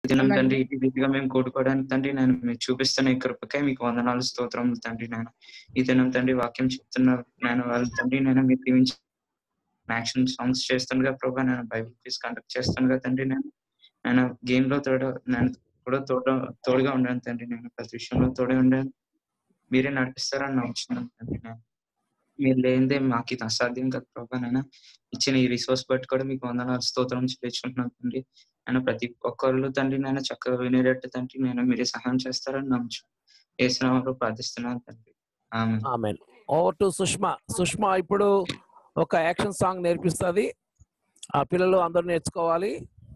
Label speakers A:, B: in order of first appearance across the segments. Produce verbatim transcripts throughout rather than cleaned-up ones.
A: దినం తండ్రి ఈ రీతిగా మేము కూడుకోవడానికి తండ్రి నేను మీరు చూపిస్తున్న ఈ కృపకే మీకు వందనాలు స్తోత్రములు తండ్రి. నేను ఈ దినం తండ్రి వాక్యం చెప్తున్న నేను వాళ్ళ తండ్రి నేను మీరు దీవించి యాక్షన్ సాంగ్స్ చేస్తుండగా ప్రభా నేను బైబిల్ క్విజ్ కండక్ట్ చేస్తుండగా తండ్రి నేను నేను గేమ్ లో తోడ నేను కూడా తోడ తోడుగా ఉండాను తండ్రి. నేను ప్రతి విషయంలో తోడే ఉండాను, మీరే నడిపిస్తారని నమ్ముచున్నాను తండ్రి. నేను మీరు లేనిదే మాకు ఇది అసాధ్యం కదా ప్రభా. నేను ఇచ్చిన ఈ రిసోర్స్ బట్టి కూడా మీకు వందనాలు స్తోత్రం చెల్లించుకుంటున్నాను తండ్రి. నేను ప్రతి ఒక్కళ్ళు తండ్రి నేను చక్కగా వినేటట్టు తండ్రి నేను మీరే సహాయం చేస్తారని నమ్ముచు యేసు నామములో ప్రార్థిస్తున్నాను తండ్రి. ఆమేన్.
B: ఆమేన్. Over to Sushma. సుష్మా ఇప్పుడు ఒక యాక్షన్ సాంగ్ నేర్పిస్తుంది. ఆ పిల్లలు అందరూ నేర్చుకోవాలి.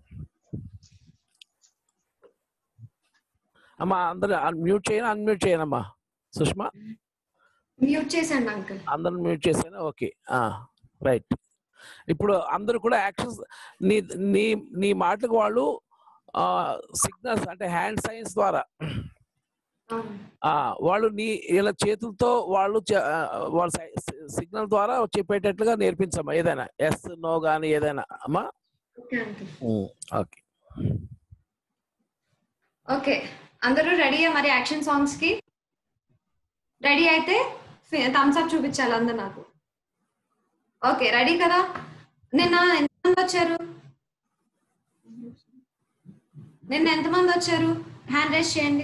B: అమ్మా అందరూ మ్యూట్ చేయను అన్మ్యూట్ చేయనమ్మా. సుష్మా
C: మ్యూట్ చేశాను అంకుల్.
B: అందరూ మ్యూట్ చేశాను. Okay right. ఇప్పుడు అందరూ కూడా యాక్షన్స్ నీ నీ నీ మాటలకు వాళ్ళు సిగ్నల్స్ అంటే హ్యాండ్ సైన్స్ ద్వారా వాళ్ళు నీ ఇలా చేతులతో వాళ్ళు వాళ్ళ సిగ్నల్ ద్వారా చెప్పేటట్లుగా నేర్పించమ్మా. ఏదైనా ఎస్ నో కానీ ఏదైనా అమ్మా. ఓకే
C: ఓకే అందరూ రెడీయా మరి యాక్షన్ సాంగ్స్ కి? రెడీ అయితే థమ్స్ అప్ చూపించాలి అందరు నాకు. ఓకే రెడీ కదా? నిన్న ఎంతమంది వచ్చారు? నిన్న ఎంతమంది వచ్చారు? హ్యాండ్ రైజ్ చేయండి.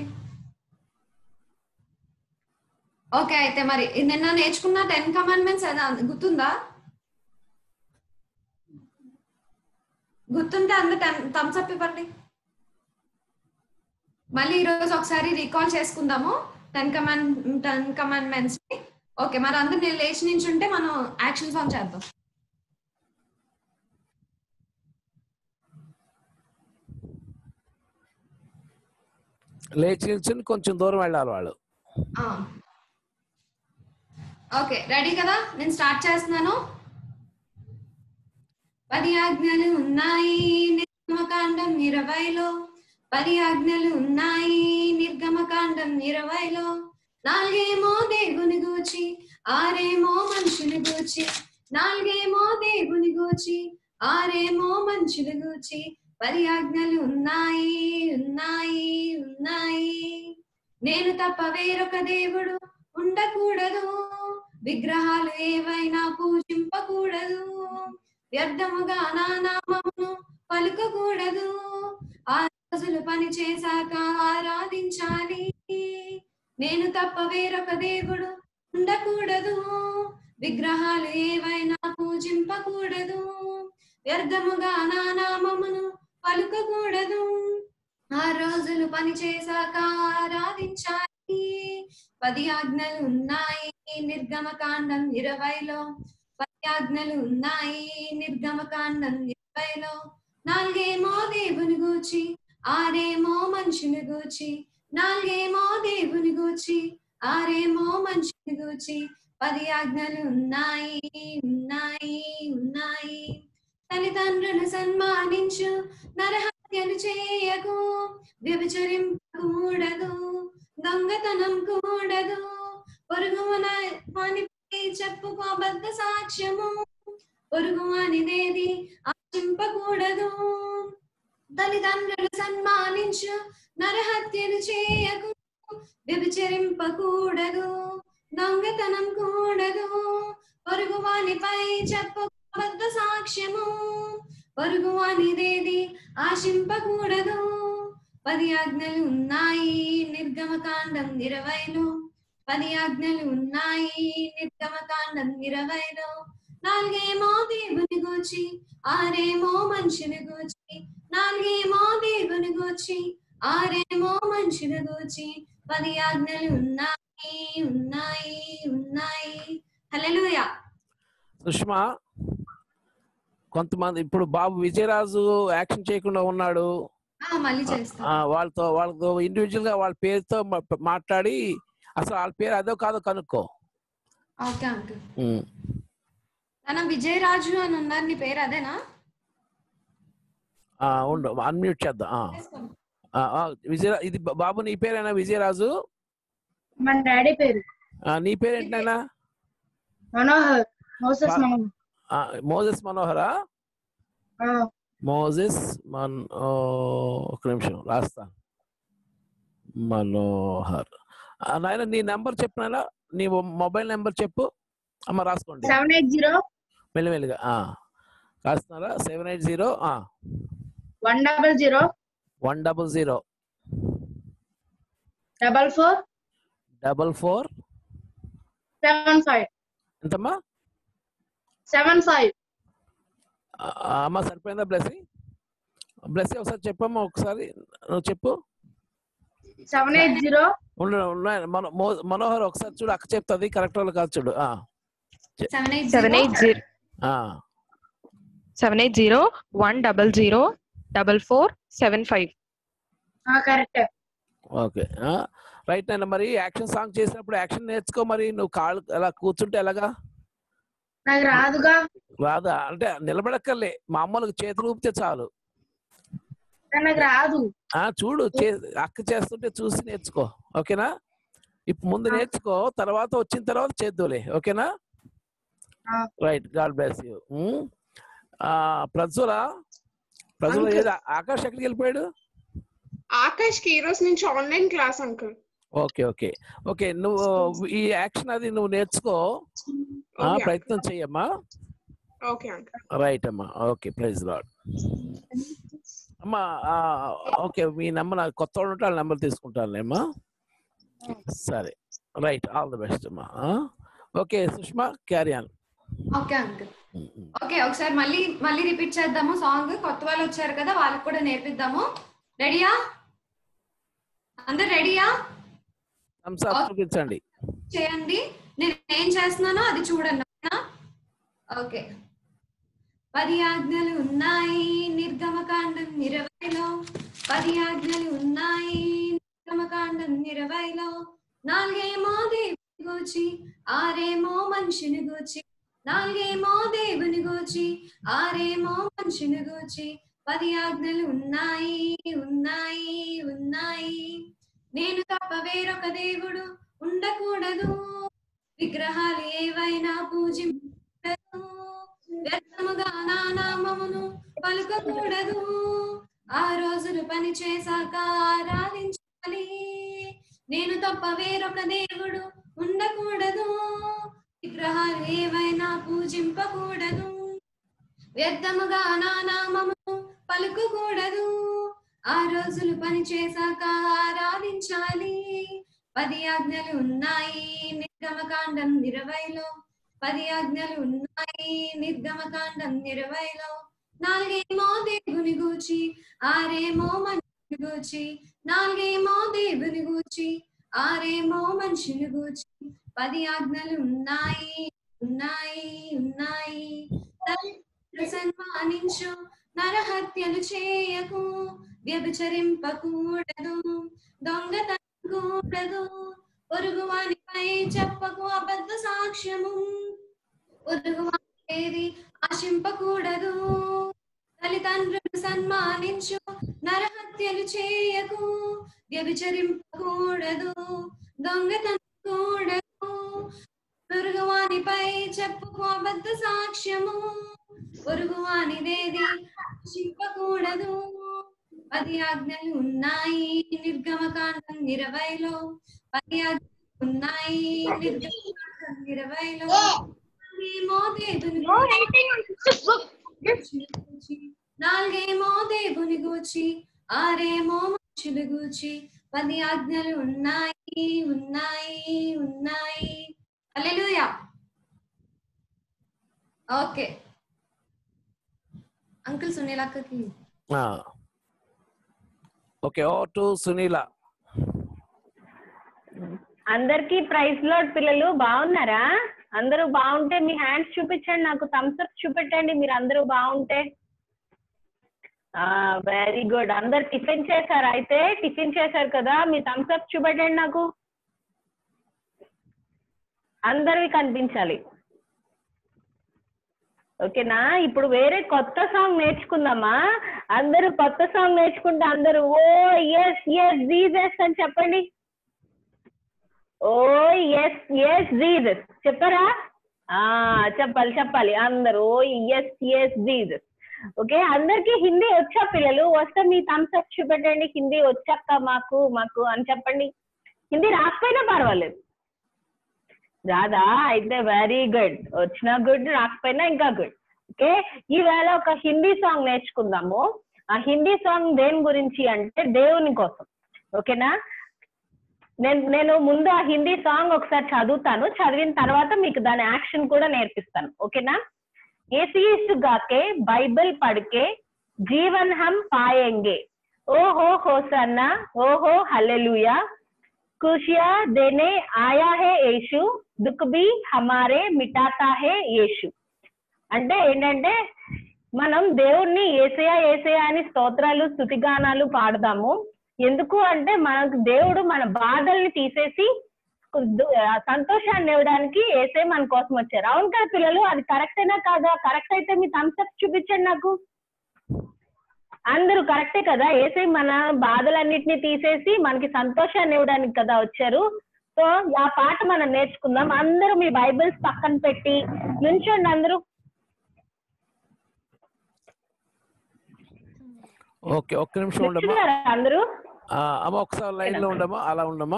C: ఓకే అయితే మరి నిన్న నేర్చుకున్న టెన్ కమాండ్మెంట్స్ గుర్తుందా? గుర్తుంటే అందరు థమ్స్ అప్ ఇవ్వండి. మళ్ళీ ఈరోజు ఒకసారి రీకాల్ చేసుకుందాము టెన్ కమాండ్ టెన్ కమాండ్మెంట్స్ ని. ఓకే మరి అందరు నేను లేచి నుంచి ఉంటే మనం యాక్షన్ సాంగ్ చేద్దాం.
B: లేచి నుంచి కొంచెం దూరం వెళ్ళాలి వాళ్ళు.
C: ఓకే రెడీ కదా? నేను స్టార్ట్ చేస్తున్నాను. పది ఆజ్ఞలు ఉన్నాయి నిర్గమకాండం ఇరవైలో, పది ఆజ్ఞలు ఉన్నాయి నిర్గమకాండం ఇరవైలో. నాలుగేమో దేవుని గూర్చి, ఆరేమో మనుషుని గూర్చి. నాలుగేమో దేవుని గూర్చి, ఆరేమో మనుషుని గూర్చి. పది ఆజ్ఞలు ఉన్నాయి ఉన్నాయి ఉన్నాయి. నేను తప్ప వేరొక దేవుడు ఉండకూడదు, విగ్రహాలు ఏవైనా పూజింపకూడదు, వ్యర్థముగా నా నామమును పలుకకూడదు. ఆ రోజులు పని చేశాక ఆరాధించాలి. నేను తప్ప వేరొక దేవుడు ఉండకూడదు, విగ్రహాలు ఏవైనా పూజింపకూడదు, వ్యర్థముగా నా నామమును పలుకకూడదు. ఆ రోజులు పని చేశాక ఆరాధించాలి. పది ఆజ్ఞలు ఉన్నాయి నిర్గమకాండం ఇరవైలో, పది ఆజ్ఞలు ఉన్నాయి నిర్గమకాండం ఇరవైలో. నాలుగేమో దేవుని గూర్చి, ఆరేమో మనుషుని గూర్చి. నాలుగేమో దేవుని గూర్చి, ఆరేమో మనుషుని గూర్చి. పది ఆజ్ఞలు ఉన్నాయి ఉన్నాయి ఉన్నాయి. తల్లిదండ్రులను సన్మానించు, నరహత్యలు చేయకు, వ్యభిచరింపకూడదు, దొంగతనం కూడదు, పొరుగు వానిపై చెప్పుకో అబద్ధ సాక్ష్యము, పొరుగు వానిదేది ఆశింపకూడదు. తల్లిదండ్రులు సన్మానించు, నరహత్యలు చేయకు, వ్యభిచరింపకూడదు, దొంగతనం కూడదు, పొరుగు వానిపై చెప్పుకో అబద్ధ సాక్ష్యము, పొరుగు వానిదేది ఆశింపకూడదు. పది ఆజ్ఞలు ఉన్నాయి నిర్గమకాండం ఇరవైలో, పది ఆజ్ఞలు ఉన్నాయి నిర్గమకాండం ఇరవైలో. నాలుగేమో దేవుని గూర్చి, ఆరేమో మనుషుని గూర్చి. నాలుగేమో దేవుని గూర్చి, ఆరేమో మనుషుని గూర్చి. పది ఆజ్ఞలు ఉన్నాయి ఉన్నాయి ఉన్నాయి. హల్లెలూయా.
B: సుష్మా కొంతమంది ఇప్పుడు బాబు విజయరాజు యాక్షన్ చేయకుండా ఉన్నాడు. వాళ్ళతో వాళ్ళతో ఇండివిజువల్ గా వాళ్ళ పేరుతో మాట్లాడి అసలు వాళ్ళ పేరు అదో కాదో కనుక్కో.
C: Okay uncle. తన విజయరాజు అని ఉన్నారు, నీ పేరు అదేనా?
B: ఉండు అన్మ్యూట్ చేద్దాం. విజయ ఇది బాబు నీ పేరేనా విజయరాజు?
D: మన డాడీ పేరు.
B: నీ పేరు ఏంటైనా?
D: మనోహర్. మోసెస్ మనోహర్.
B: మోసెస్ మనోహరా? మోజెస్ మన్ ఒక నిమిషం రాస్తా. మనోహర్. నాయన నీ నెంబర్ చెప్పు నాయన, నీ మొబైల్ నెంబర్ చెప్పు అమ్మ. రాసుకోండి.
D: సెవెన్ ఎయిట్ జీరో
B: మెల్లిమెల్లిగా రాస్తున్నారా? Seven eight zero
D: one double zero
B: one double zero
D: double four
B: double four
D: seven five.
B: ఎంతమ్మా?
D: Seven five.
B: అమ్మ సరిపోయిందా? బ్లెస్సింగ్ బ్లెస్సింగ్ ఒకసారి చెప్పమ్మా, ఒకసారి నువ్వు చెప్పు.
D: సెవెన్ ఎయిట్ జీరో
B: మనోహర్ ఒకసారి చూడు, అక్క చెప్తుంది కరెక్ట్ వాళ్ళు కాదు చూడు.
E: Seven eight zero seven eight zero one double zero double four seven five.
D: Correct.
B: Okay right నాయన. మరి యాక్షన్ సాంగ్ చేసినప్పుడు యాక్షన్ నేర్చుకో. మరి నువ్వు కాళ్ళు అలా కూర్చుంటే ఎలాగా?
D: నాకు రాదుగా.
B: రాదా అంటే నిలబడక్కర్లే, మామూలుగా చేతులు ఊపితే చాలు.
D: నాకు రాదు.
B: ఆ చూడు, అక్క చేస్తుంటే చూసి నేర్చుకో. ఓకేనా? ఇప్పుడు ముందు నేర్చుకో, తర్వాత వచ్చిన తర్వాత చేద్దులే. ఓకేనా? రైట్. God bless you. ప్రజల ప్రజల ఏదో ఆకాష్ ఎక్కడికి వెళ్ళిపోయాడు?
F: ఆకాష్ కి ఈ రోజు నుంచి online class uncle.
B: Okay okay okay నువ్వు ఈ యాక్షన్ అది నువ్వు నేర్చుకో, ప్రయత్నం చెయ్యమ్మా.
F: Okay uncle.
B: రైట్ అమ్మా. Okay praise Lord. అమ్మా ఓకే, మీ నెంబర్ నాకు కొత్త వాళ్ళు ఉంటే వాళ్ళ నెంబర్ తీసుకుంటానులేమ్మా. సరే రైట్. ఆల్ ది బెస్ట్ అమ్మా. Okay Sushma, carry on.
C: Okay uncle. Okay ఒకసారి మళ్ళీ మళ్ళీ రిపీట్ చేద్దాము సాంగ్. కొత్త వాళ్ళు వచ్చారు కదా, వాళ్ళకి కూడా నేర్పిద్దాము. రెడీయా? అందరు రెడీయా?
B: చూపించండి,
C: చేయండి. నేను ఏం చేస్తున్నానో అది చూడండి. ఓకే. పది ఆజ్ఞలు ఉన్నాయి నిర్గమకాండం ఇరవైలో, పది ఆజ్ఞలు ఉన్నాయి నిర్గమకాండం ఇరవైలో. నాలుగేమో దేవుని గూర్చి, ఆరేమో మనిషిని గూర్చి. నాలుగేమో దేవుని గూర్చి, ఆరేమో మనిషిని గూర్చి. పది ఆజ్ఞలు ఉన్నాయి ఉన్నాయి ఉన్నాయి. నేను తప్ప వేరొక దేవుడు ఉండకూడదు, విగ్రహాలు ఏవైనా పూజించకూడదు, వ్యర్థముగా నా నామమును పలుకకూడదు. ఆ రోజులు పని చేశాక ఆరాధించాలి. నేను తప్ప వేరొక దేవుడు ఉండకూడదు, విగ్రహాలు ఏవైనా పూజింపకూడదు, వ్యర్థముగా నా నామమును పలుకకూడదు. ఆ రోజులు పని చేశాక ఆరాధించాలి. పది ఆజ్ఞలు ఉన్నాయి నిర్గమకాండం ఇరవైలో, పది ఆజ్ఞలు ఉన్నాయి నిర్గమకాండం ఇరవైలో. నాలుగేమో దేవుని గూర్చి, ఆరేమో మనిషిని గూర్చి. నాలుగేమో దేవుని గూర్చి, ఆరేమో మనిషిని గూర్చి. పది ఆజ్ఞలు ఉన్నాయి ఉన్నాయి ఉన్నాయి. సన్మానించు, నరహత్యలు చేయకు, వ్యభిచరింపకూడదు, దొంగతనకూడదు, పొరుగువానిపై చెప్పకు అబద్ధ సాక్ష్యము, పొరుగువాని ఆశింపకూడదు. తల్లిదండ్రులు సన్మానించు, నరహత్యలు చేయకు, వ్యభిచరింపకూడదు, దొంగతనకూడదు, పొరుగువానిపై చెప్పుకో అబద్ధ సాక్ష్యము, పొరుగువానిదేది ఆశింపకూడదు. పది ఆజ్ఞలు ఉన్నాయి నిర్గమకాండం ఇరవైలో, పది ఆజ్ఞలు ఉన్నాయి నిర్గమకాండం ఇరవైలో. నాలుగేమో దేవుని గూర్చి, నాలుగేమో దేవుని గూర్చి, ఆరేమో మనుషుల గూర్చి. పది ఆజ్ఞలు ఉన్నాయి ఉన్నాయి ఉన్నాయి. హల్లెలూయా. ఓకే అంకుల్ సునీల్ అక్కకి.
B: Okay over to Sunila.
G: అందరికి ప్రైజ్ లార్డ్ పిల్లలు. బాగున్నారా? అందరూ బాగుంటే మీ హ్యాండ్స్ చూపించండి, నాకు థమ్స్ అప్ చూపెట్టండి మీరు అందరూ బాగుంటే. Very good. అందరు టిఫిన్ చేశారు? అయితే టిఫిన్ చేశారు కదా, మీ థమ్స్ అప్ చూపెట్టండి నాకు. అందరివి కనిపించాలి. ఓకేనా? ఇప్పుడు వేరే కొత్త సాంగ్ నేర్చుకుందామా? అందరూ కొత్త సాంగ్ నేర్చుకుంటే అందరూ ఓ ఎస్ ఎస్ జీసస్ అని చెప్పండి. ఓ ఎస్ ఎస్ జీసస్ చెప్పారా? ఆ చెప్పాలి చెప్పాలి అందరూ oh yes yes Jesus. Okay, అందరికి హిందీ వచ్చా పిల్లలు? వస్తే మీ థమ్స్ అప్ చూపెట్టండి. హిందీ వచ్చాక మాకు మాకు అని చెప్పండి. హిందీ రాకపోయినా పర్వాలేదు. రాదా? అయితే వెరీ గుడ్. వచ్చినా గుడ్, రాకపోయినా ఇంకా గుడ్. ఓకే, ఈవేళ ఒక హిందీ సాంగ్ నేర్చుకుందాము. ఆ హిందీ సాంగ్ దేని గురించి అంటే దేవుని కోసం. ఓకేనా? నేను నేను ముందు ఆ హిందీ సాంగ్ ఒకసారి చదువుతాను. చదివిన తర్వాత మీకు దాని యాక్షన్ కూడా నేర్పిస్తాను. ఓకేనా? ఏసీసు గాకే బైబిల్ పढ़के जीवन हम पाएंगे, ओहो होसन्ना, ओहो हालेलुया, खुशियां देने आया है यीशु, दुख भी हमारे मिटाता है यीशु. అంటే ఏంటంటే మనం దేవుణ్ణి ఏసయ్య ఏసయ్య అని స్తోత్రాలు స్తుతిగానాలు పాడదాము. ఎందుకు అంటే మనకు దేవుడు మన బాధల్ని తీసేసి సంతోషాన్ని ఇవ్వడానికి ఏసే మన కోసం వచ్చారు. అవును కదా పిల్లలు? అది కరెక్టేనా కాదా? కరెక్ట్ అయితే మీ థమ్స్ అప్ చూపించండి నాకు. అందరూ కరెక్టే కదా? ఏసే మన బాధలన్నిటిని తీసేసి మనకి సంతోషాన్ని ఇవ్వడానికి కదా వచ్చారు. సో ఆ పాట మనం నేర్చుకుందాం. అందరూ మీ బైబిల్స్ పక్కన పెట్టి నుంచోండి అందరూ.
B: ఓకే, ఒక్క నిమిషం ఉండమ్మా
G: అందరూ.
B: అమ్మ ఒకసారి లైన్ లో ఉండమ్మా, అలా ఉండమ్మా.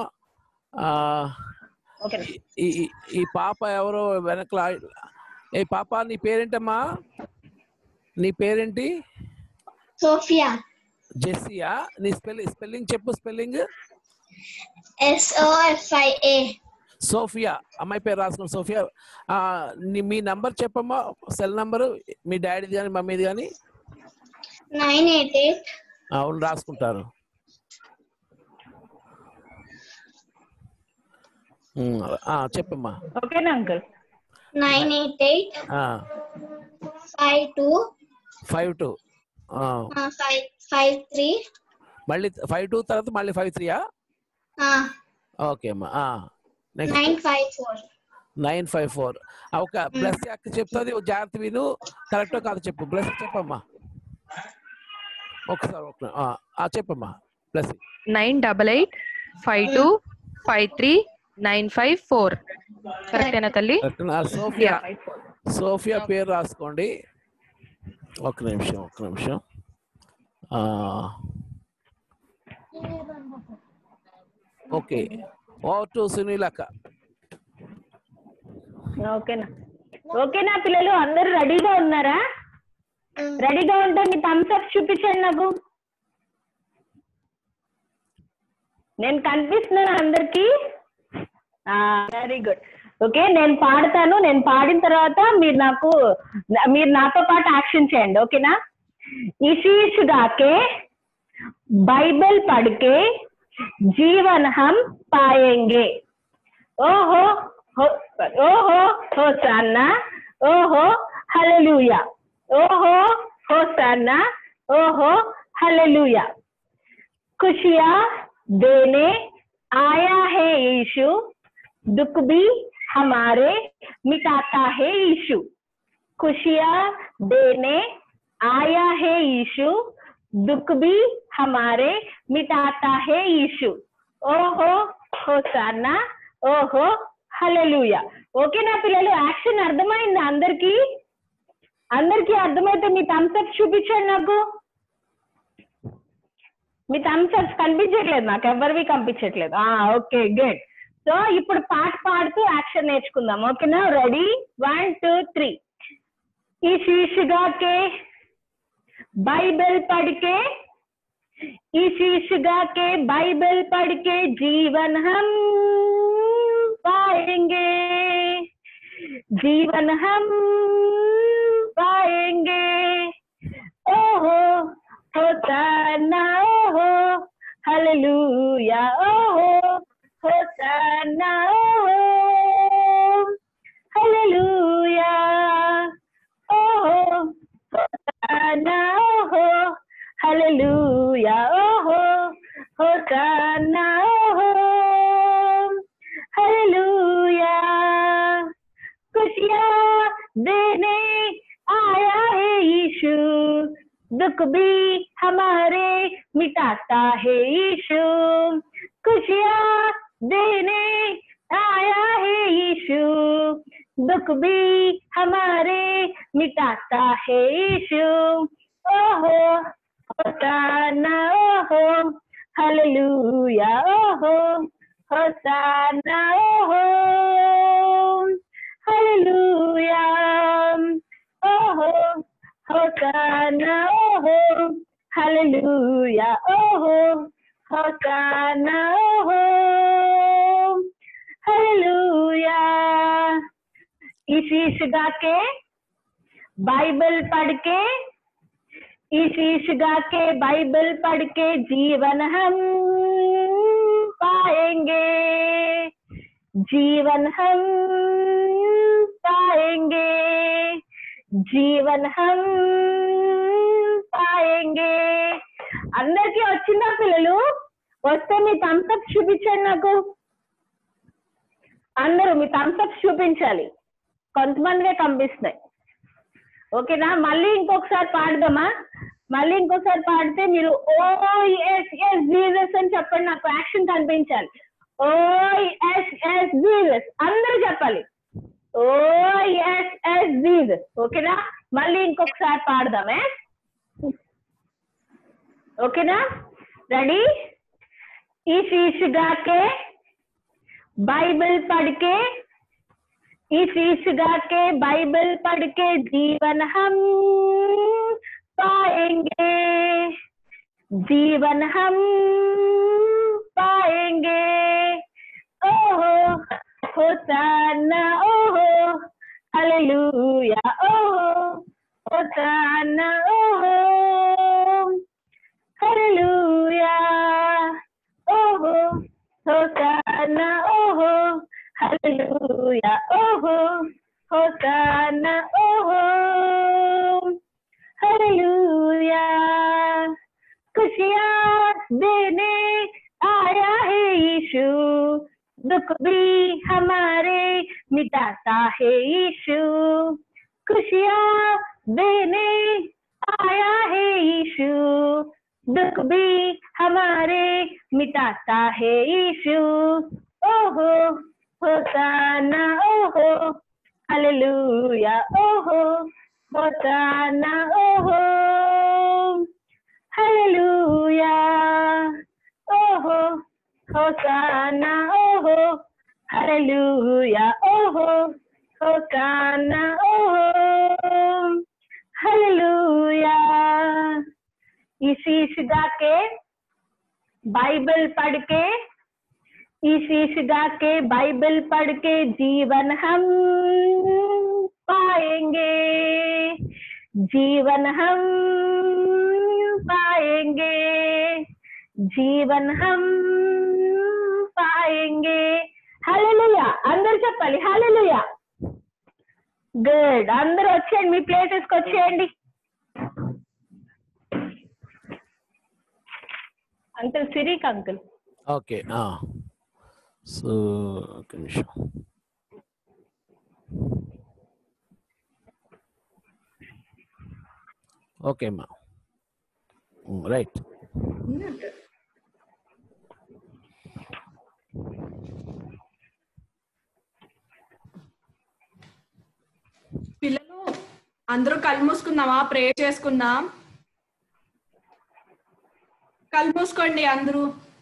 B: ఈ పాప ఎవరో వెనకలా. ఏ పాప, నీ పేరేంటమ్మా? నీ పేరేంటి?
H: సోఫియా.
B: జెస్సియా? నీ స్పెల్లింగ్ స్పెల్లింగ్ చెప్పు. Spelling
H: S O F I A.
B: Sophia. అమ్మాయి పేరు రాసుకున్నాం, సోఫియా. మీ నంబర్ చెప్పమ్మా, సెల్ నంబరు, మీ డాడీది కానీ మమ్మీది కానీ.
H: Nine eight eight.
B: అవును, రాసుకుంటారు. చెప్పమ్మా.
G: ఓకేనా uncle?
H: Nine eight eight five two
B: five two
H: five five three.
B: మళ్ళీ ఫైవ్ టూ తర్వాత మళ్ళీ ఫైవ్ త్రీయా? ఓకే అమ్మా.
H: Nine five four.
B: Nine five four. ఒక ప్లస్ అక్క చెప్తుంది, జాగ్రత్త విను. కరెక్టో కాదు చెప్పు. ప్లస్ చెప్పమ్మా ఒకసారి. చెప్పమ్మా. Plus
E: nine double eight five two five three nine five four. కరెక్టేనా తల్లి?
B: సోఫియా. సోఫియా పేరు రాసుకోండి. ఒక నిమిషం ఒక నిమిషం. ఓకే, ఓవర్ టు సునీలక్క.
G: ఓకేనా? ఓకేనా పిల్లలు? అందరూ రెడీగా ఉన్నారా? రెడీగా ఉంటే మీ థమ్స్ అప్ చూపించండి నాకు. నేను కనిపిస్తున్నాను అందరికి? Very good. ఓకే, నేను పాడతాను. నేను పాడిన తర్వాత మీరు నాకు మీరు నాతో పాటు యాక్షన్ చేయండి. ఓకేనా? इसी गाके बाइबल पढ़ के जीवन हम पाएंगे. ओहो हो, ओहो होसाना, ओहो हालेलुया, ओहो होसाना, ओहो हालेलुया. खुशियां देने आया है यीशु, दुख भी हमारे मिटाता है यीशु. खुशियां देने आया है यीशु, दुख भी हमारे मिटाता है यीशु. ओहो होसाना, ఓహో హల్లెలూయా. ఓకేనా పిల్లలు? యాక్షన్ అర్థమైందా అందరికి? అందరికి అర్థమైతే మీ థమ్స్ అప్ చూపించండి నాకు. మీ థమ్స్ అప్స్ కనిపించట్లేదు నాకు, ఎవరివి కనిపించట్లేదు. Okay good. సో ఇప్పుడు పాట పాడుతూ యాక్షన్ నేర్చుకుందాం. ఓకేనా? రెడీ? One two three. ఈ शीशगा के बाइबल पढ़ के, इस शीशगा के बाइबल पढ़ के जीवन हम पाएंगे, जीवन हम पाएंगे. ओहो होसाना, ओहो हालेलुया, ओहो होसाना, ओहो हालेलुया, ओहो होसाना, ओहो हालेलुया, ओहो होसाना, ओहो हालेलुया. खुशियां देने आया है यीशु, दुख भी हमारे मिटाता है यीशु. खुशियां देने आया है यीशु, दुख भी हमारे मिटाता है यीशु ओहो होसाना ओहो हालेलुया ओहो होसाना ओहो हालेलुया ओहो होसाना ओहो हालेलुया ओहो होसाना ओहो हालेलुया। ईश गा के बाइबल पढ़ के ईश गा के बाइबल पढ़ के जीवन हम पाएंगे जीवन हम पाएंगे जीवन हम पाएंगे। అందరికీ వచ్చిందా పిల్లలు? వస్తే మీ థమ్స్ అప్ చూపించండి నాకు. అందరూ మీ థమ్స్ అప్ చూపించాలి. కొంతమందిగా కనిపిస్తున్నాయి. ఓకేనా? మళ్ళీ ఇంకొకసారి పాడదామా? మళ్ళీ ఇంకొకసారి పాడితే మీరు ఓ ఎస్ ఎస్ జీసస్ అని చెప్పండి. నాకు యాక్షన్ కనిపించాలి. ఓ ఎస్ ఎస్ జీసస్ అందరూ చెప్పాలి. Oh yes yes Jesus. ఓకేనా? మళ్ళీ ఇంకొకసారి పాడదామే. ओकेना? रेडी? इस ईश गा के बाइबल पढ़ के इस ईश गा के बाइबल पढ़ के जीवन हम पाएंगे जीवन हम पाएंगे। ओहो होसाना ओहो हालेलुया ओहो होसाना ओहो हालेलुया ओहो होसाना ओहो हालेलुया ओहो होसाना ओहो हालेलुया। खुशियाँ देने आया है यीशु दुख भी हमारे मिटाता है यीशु खुशियाँ देने आया है यीशु दुख भी हमारे मिटाता है यीशु ओहो होसाना ओहो हालेलुया ओहो होसाना ओहो हालेलुया ओहो होसाना ओहो हालेलुया ओहो होसाना ओहो हालेलुया। ईश गा के बाइबल पढ़ के ईश गा के बाइबल पढ़ के जीवन हम पाएंगे जीवन हम पाएंगे जीवन हम पाएंगे। हालेलुया अंदर చెప్పాలి हालेलुया। గుడ్ అందరూ వచ్చేయండి మీ ప్లేసెస్ కి వచ్చేయండి. అంకుల్ సిరీక్ అంకుల్.
B: ఓకే సో ఒక నిమిషం. ఓకే అమ్మా రైట్.
F: పిల్లలు అందరూ కళ్ళు మూసుకుందామా? ప్రే చేసుకుందాం. కళ్ళు మూసుకోండి అందరూ.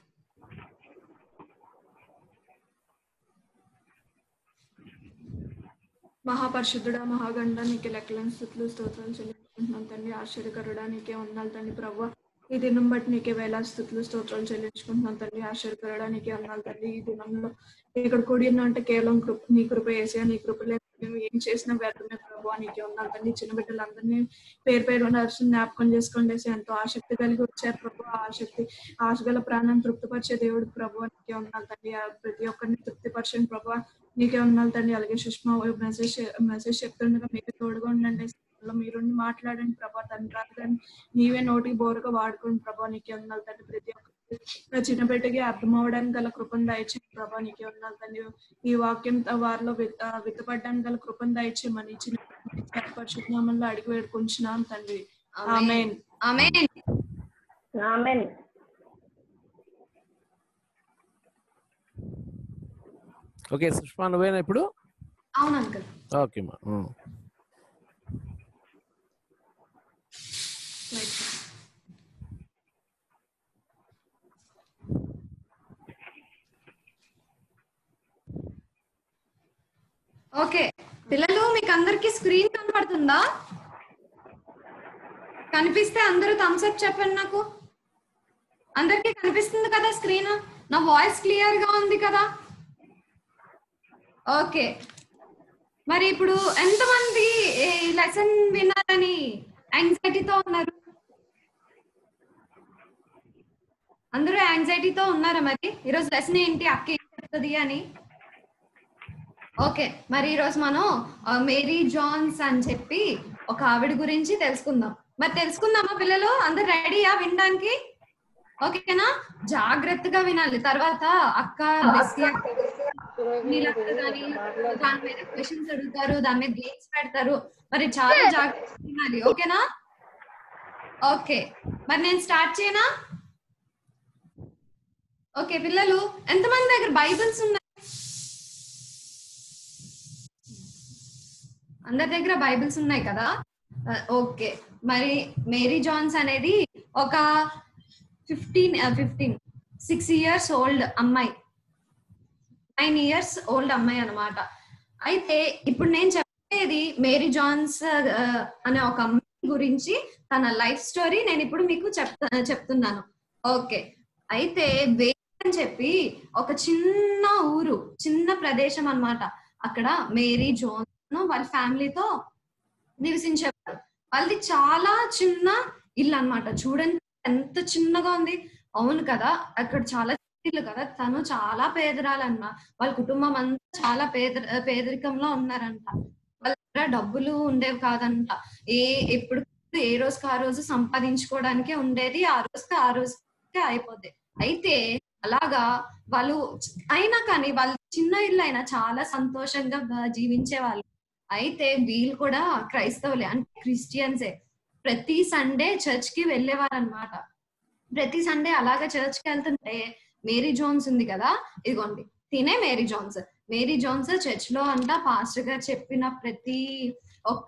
F: మహాపరిశుద్ధుడా మహాగండ నీకే లెక్కలేని స్తుతులు స్తోత్రాలు చెల్లించుకుంటున్నాం తండ్రి. ఆశ్చర్యకరుడా నీకే వందనాలు తండ్రి. ప్రభువా ఈ దినం బట్టి నీకే వేల స్తుతులు స్తోత్రాలు చెల్లించుకుంటున్నాం తండ్రి. ఆశ్చర్యకరుడా నీకే వందనాలు తండ్రి. ఈ దినంలో ఇక్కడ కూడి ఉన్నా అంటే కేవలం కృప నీ కృప వేసా నీ కృప లేదు. మేము ఏం చేసిన వ్యర్థమే ప్రభువా నీకే వందనాలు తండ్రి. చిన్న బిడ్డలందరినీ పేరు పేరు నర్సుని జ్ఞాపకం చేసుకోండి. ఎంతో ఆసక్తి కలిగి వచ్చారు ప్రభు. ఆసక్తి ఆశగల ప్రాణాన్ని తృప్తిపరిచే దేవుడు ప్రభువా నీకే వందనాలు తండ్రి. ప్రతి ఒక్కరిని తృప్తిపరచండి ప్రభువా నీకే వందనాలు తండ్రి. అలాగే సుష్మా మెసేజ్ మెసేజ్ చెప్తుండగా మీకు తోడుగా ఉండండి. మీరుండి మాట్లాడండి ప్రభా. తను కాదు కానీ నీవే నోటికి బోరుగా వాడుకోండి ప్రభా నీకే వందనాలు తండ్రి. ప్రతి ఒక్క చిన్న బిడ్డకి అర్థం అవ్వడానికి గల కృపను దయచేయండి ప్రభా నీకే వందనాలు తండ్రి. ఈ వాక్యం వారిలో విత్తపడడానికి గల కృపను దయచేయమని చిన్న పరిశుద్ధనామంలో అడిగి వేడుకుంటున్నాం తండ్రి. ఆమేన్
C: ఆమేన్
G: ఆమేన్.
B: ఓకే సుష్మా నువ్వేనా ఇప్పుడు?
C: అవును అంకుల్.
B: ఓకే మా
C: ఓకే పిల్లలు మీకు అందరికి స్క్రీన్ కనపడుతుందా? కనిపిస్తే అందరూ థమ్స్ అప్ చెప్పండి నాకు. అందరికి కనిపిస్తుంది కదా స్క్రీన్? నా వాయిస్ క్లియర్ గా ఉంది కదా? ఓకే మరి ఇప్పుడు ఎంతమంది లెసన్ విన్నారని యాంగ్జైటీతో ఉన్నారు? అందరూ యాంగ్జైటీతో ఉన్నారా? మరి ఈరోజు లెసన్ ఏంటి, అక్క ఏం చెప్తుంది అని. ఓకే మరి ఈరోజు మనం మేరీ జాన్స్ అని చెప్పి ఒక ఆవిడ గురించి తెలుసుకుందాం. మరి తెలుసుకుందామా పిల్లలు? అందరు రెడీయా వినడానికి? ఓకేనా? జాగ్రత్తగా వినాలి. తర్వాత అక్క దాని మీద క్వశ్చన్స్ అడుగుతారు, దాని మీద గేమ్స్ పెడతారు. మరి చాలా జాగ్రత్తగా వినాలి. ఓకేనా? ఓకే మరి నేను స్టార్ట్ చేయనా? ఓకే పిల్లలు ఎంతమంది దగ్గర బైబిల్స్ ఉన్నాయి? అందరి దగ్గర బైబిల్స్ ఉన్నాయి కదా? ఓకే మరి మేరీ జాన్స్ అనేది ఒక fifteen fifteen six years old అమ్మాయి, నైన్ ఇయర్స్ ఓల్డ్ అమ్మాయి అన్నమాట. అయితే ఇప్పుడు నేను చెప్పేది మేరీ జాన్స్ అనే ఒక అమ్మాయి గురించి, తన లైఫ్ స్టోరీ నేను ఇప్పుడు మీకు చెప్తా చెప్తున్నాను ఓకే అయితే అని చెప్పి ఒక చిన్న ఊరు, చిన్న ప్రదేశం అన్నమాట. అక్కడ మేరీ జాన్స్ వాళ్ళ ఫ్యామిలీతో నివసించేవారు. వాళ్ళది చాలా చిన్న ఇల్లు అన్నమాట. చూడండి ఎంత చిన్నగా ఉంది. అవును కదా, అక్కడ చాలా ఇల్లు కదా. తను చాలా పేదరాలన్న, వాళ్ళ కుటుంబం అంతా చాలా పేద పేదరికంలో ఉన్నారంట. వాళ్ళ దగ్గర డబ్బులు ఉండేవి కాదంట. ఏ ఎప్పుడు ఏ రోజుకి ఆ రోజు సంపాదించుకోవడానికే ఉండేది, ఆ రోజుకి ఆ రోజుకే అయిపోద్ది. అయితే అలాగా వాళ్ళు అయినా కానీ వాళ్ళు చిన్న ఇల్లు అయినా చాలా సంతోషంగా జీవించే వాళ్ళు. అయితే వీళ్ళు కూడా క్రైస్తవులే, అంటే క్రిస్టియన్సే. ప్రతి సండే చర్చ్ కి వెళ్ళేవారు అనమాట. ప్రతి సండే అలాగా చర్చ్ కి వెళ్తుంటే మేరీ జాన్స్ ఉంది కదా, ఇదిగోండి తినే Mary Jones. Mary Jones church లో అంట పాస్టర్ గారు చెప్పిన ప్రతి ఒక్క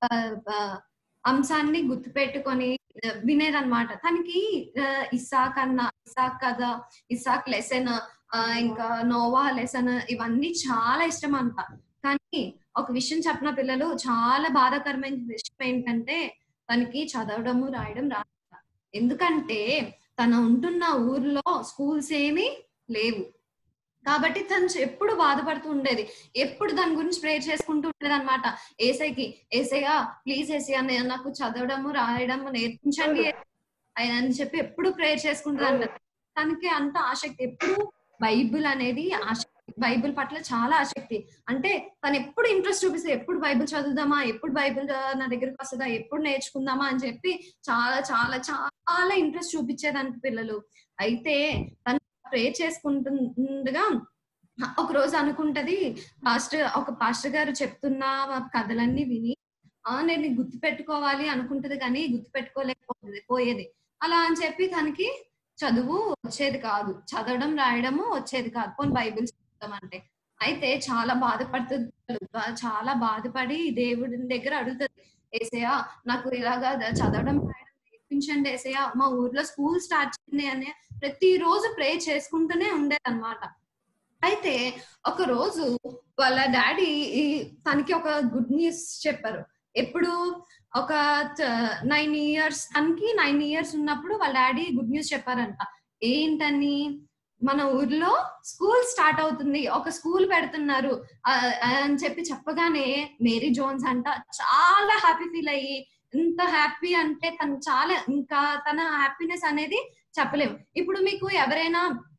C: అంశాన్ని గుర్తు పెట్టుకొని వినేదన్నమాట. తనకి ఇస్సాక్ అన్న ఇస్సాక్ కథ, ఇస్సాక్ లెసన్, ఇంకా నోవా లెసన్ ఇవన్నీ చాలా ఇష్టం అంట. కానీ ఒక విషయం చెప్పిన పిల్లలు, చాలా బాధాకరమైన విషయం ఏంటంటే తనకి చదవడము రాయడం రాదు. ఎందుకంటే తన ఉంటున్న ఊర్లో స్కూల్స్ ఏమీ లేవు కాబట్టి తను ఎప్పుడు బాధపడుతూ ఉండేది. ఎప్పుడు దాని గురించి ప్రేయర్ చేసుకుంటూ ఉండేది అనమాట. ఏసైకి, ఏసయ్యా ప్లీజ్ ఏసయ్యా నాకు చదవడము రాయడము నేర్పించండి అని చెప్పి ఎప్పుడు ప్రేయర్ చేసుకుంటుంది. తనకి అంత ఆసక్తి, ఎప్పుడు బైబిల్ అనేది ఆసక్తి, బైబిల్ పట్ల చాలా ఆసక్తి. అంటే తను ఎప్పుడు ఇంట్రెస్ట్ చూపిస్తే ఎప్పుడు బైబిల్ చదువుదామా, ఎప్పుడు బైబిల్ నా దగ్గరికి వస్తుందా, ఎప్పుడు నేర్చుకుందామా అని చెప్పి చాలా చాలా చాలా ఇంట్రెస్ట్ చూపించేదానికి పిల్లలు. అయితే తను ప్రే చేసుకుంటుండగా ఒక రోజు అనుకుంటది, పాస్టర్ ఒక పాస్టర్ గారు చెప్తున్న కథలన్నీ విని ఆ నేను గుర్తు పెట్టుకోవాలి అనుకుంటది, కానీ గుర్తు పెట్టుకోలేకపోతుంది పోయేది. అలా అని చెప్పి తనకి చదువు వచ్చేది కాదు, చదవడం రాయడము వచ్చేది కాదు, పోనీ బైబిల్ చదువుతాం అంటే. అయితే చాలా బాధపడుతుంది, చాలా బాధపడి దేవుడి దగ్గర అడుగుతుంది, ఏసయ్యా నాకు ఇలాగా చదవడం రాయడం నేర్పించండి ఏసయ్యా, మా ఊర్లో స్కూల్ స్టార్ట్ చేయండి అని ప్రతి రోజు ప్రే చేసుకుంటూనే ఉండేది అనమాట. అయితే ఒక రోజు వాళ్ళ డాడీ తనకి ఒక గుడ్ న్యూస్ చెప్పారు. ఎప్పుడు ఒక నైన్ ఇయర్స్ తనకి నైన్ ఇయర్స్ ఉన్నప్పుడు వాళ్ళ డాడీ గుడ్ న్యూస్ చెప్పారంట. ఏంటని, మన ఊర్లో స్కూల్ స్టార్ట్ అవుతుంది, ఒక స్కూల్ పెడుతున్నారు అని చెప్పి చెప్పగానే మేరీ జాన్స్ అంట చాలా హ్యాపీ ఫీల్ అయ్యి, ఎంత హ్యాపీ అంటే తను చాలా, ఇంకా తన హ్యాపీనెస్ అనేది చెప్పలేము. ఇప్పుడు మీకు ఎవరైనా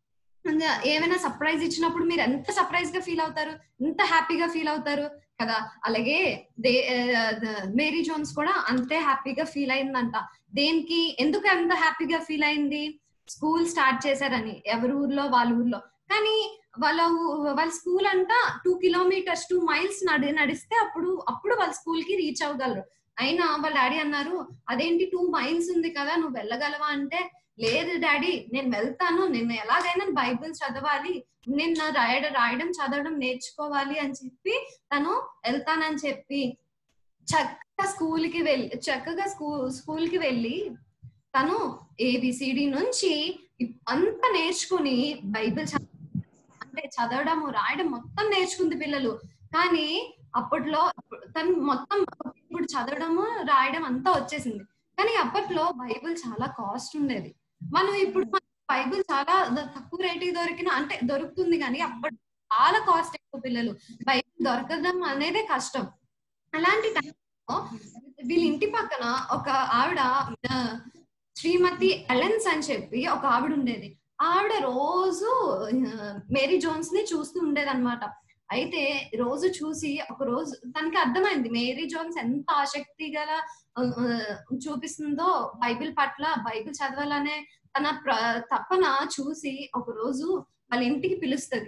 C: ఏమైనా సర్ప్రైజ్ ఇచ్చినప్పుడు మీరు ఎంత సర్ప్రైజ్ గా ఫీల్ అవుతారు, ఎంత హ్యాపీగా ఫీల్ అవుతారు కదా. అలాగే దే మేరీ జాన్స్ కూడా అంతే హ్యాపీగా ఫీల్ అయిందంట. దేనికి, ఎందుకు ఎంత హ్యాపీగా ఫీల్ అయింది, స్కూల్ స్టార్ట్ చేశారని. ఎవరి ఊర్లో, వాళ్ళ ఊర్లో. కానీ వాళ్ళ వాళ్ళ స్కూల్ అంట టూ కిలోమీటర్స్ టూ మైల్స్ నడి నడిస్తే అప్పుడు అప్పుడు వాళ్ళ స్కూల్ కి రీచ్ అవ్వగలరు. అయినా వాళ్ళ డాడీ అన్నారు, అదేంటి టూ మైల్స్ ఉంది కదా నువ్వు వెళ్ళగలవా అంటే, లేదు డాడీ నేను వెళ్తాను, నేను ఎలాగైనా బైబిల్ చదవాలి, నేను రాయడం రాయడం చదవడం నేర్చుకోవాలి అని చెప్పి తను వెళ్తానని చెప్పి చక్కగా స్కూల్ కి వెళ్ళి చక్కగా స్కూల్ స్కూల్ కి వెళ్ళి తను ఏబిసిడి నుంచి అంతా నేర్చుకుని బైబిల్ అంటే చదవడము రాయడం మొత్తం నేర్చుకుంది పిల్లలు. కానీ అప్పట్లో తను మొత్తం ఇప్పుడు చదవడము రాయడం అంతా వచ్చేసింది. కానీ అప్పట్లో బైబిల్ చాలా కాస్ట్ ఉండేది. మనం ఇప్పుడు బైబిల్ చాలా తక్కువ రేటుకి దొరికిన అంటే దొరుకుతుంది, కానీ అప్పట్లో చాలా కాస్ట్ ఎక్కువ. పిల్లలు బైబిల్ దొరకడం అనేదే కష్టం. అలాంటి టైంలో వీళ్ళ ఇంటి పక్కన ఒక ఆవిడ శ్రీమతి ఎలెన్స్ అని చెప్పి ఒక ఆవిడ ఉండేది. ఆవిడ రోజు మేరీ జోన్స్ ని చూస్తూ ఉండేది అనమాట. అయితే రోజు చూసి ఒక రోజు తనకి అర్థమైంది మేరీ జోన్స్ ఎంత ఆసక్తి గల చూపిస్తుందో బైబిల్ పట్ల, బైబిల్ చదవాలనే తన తపన చూసి ఒక రోజు వాళ్ళ ఇంటికి పిలుస్తుంది.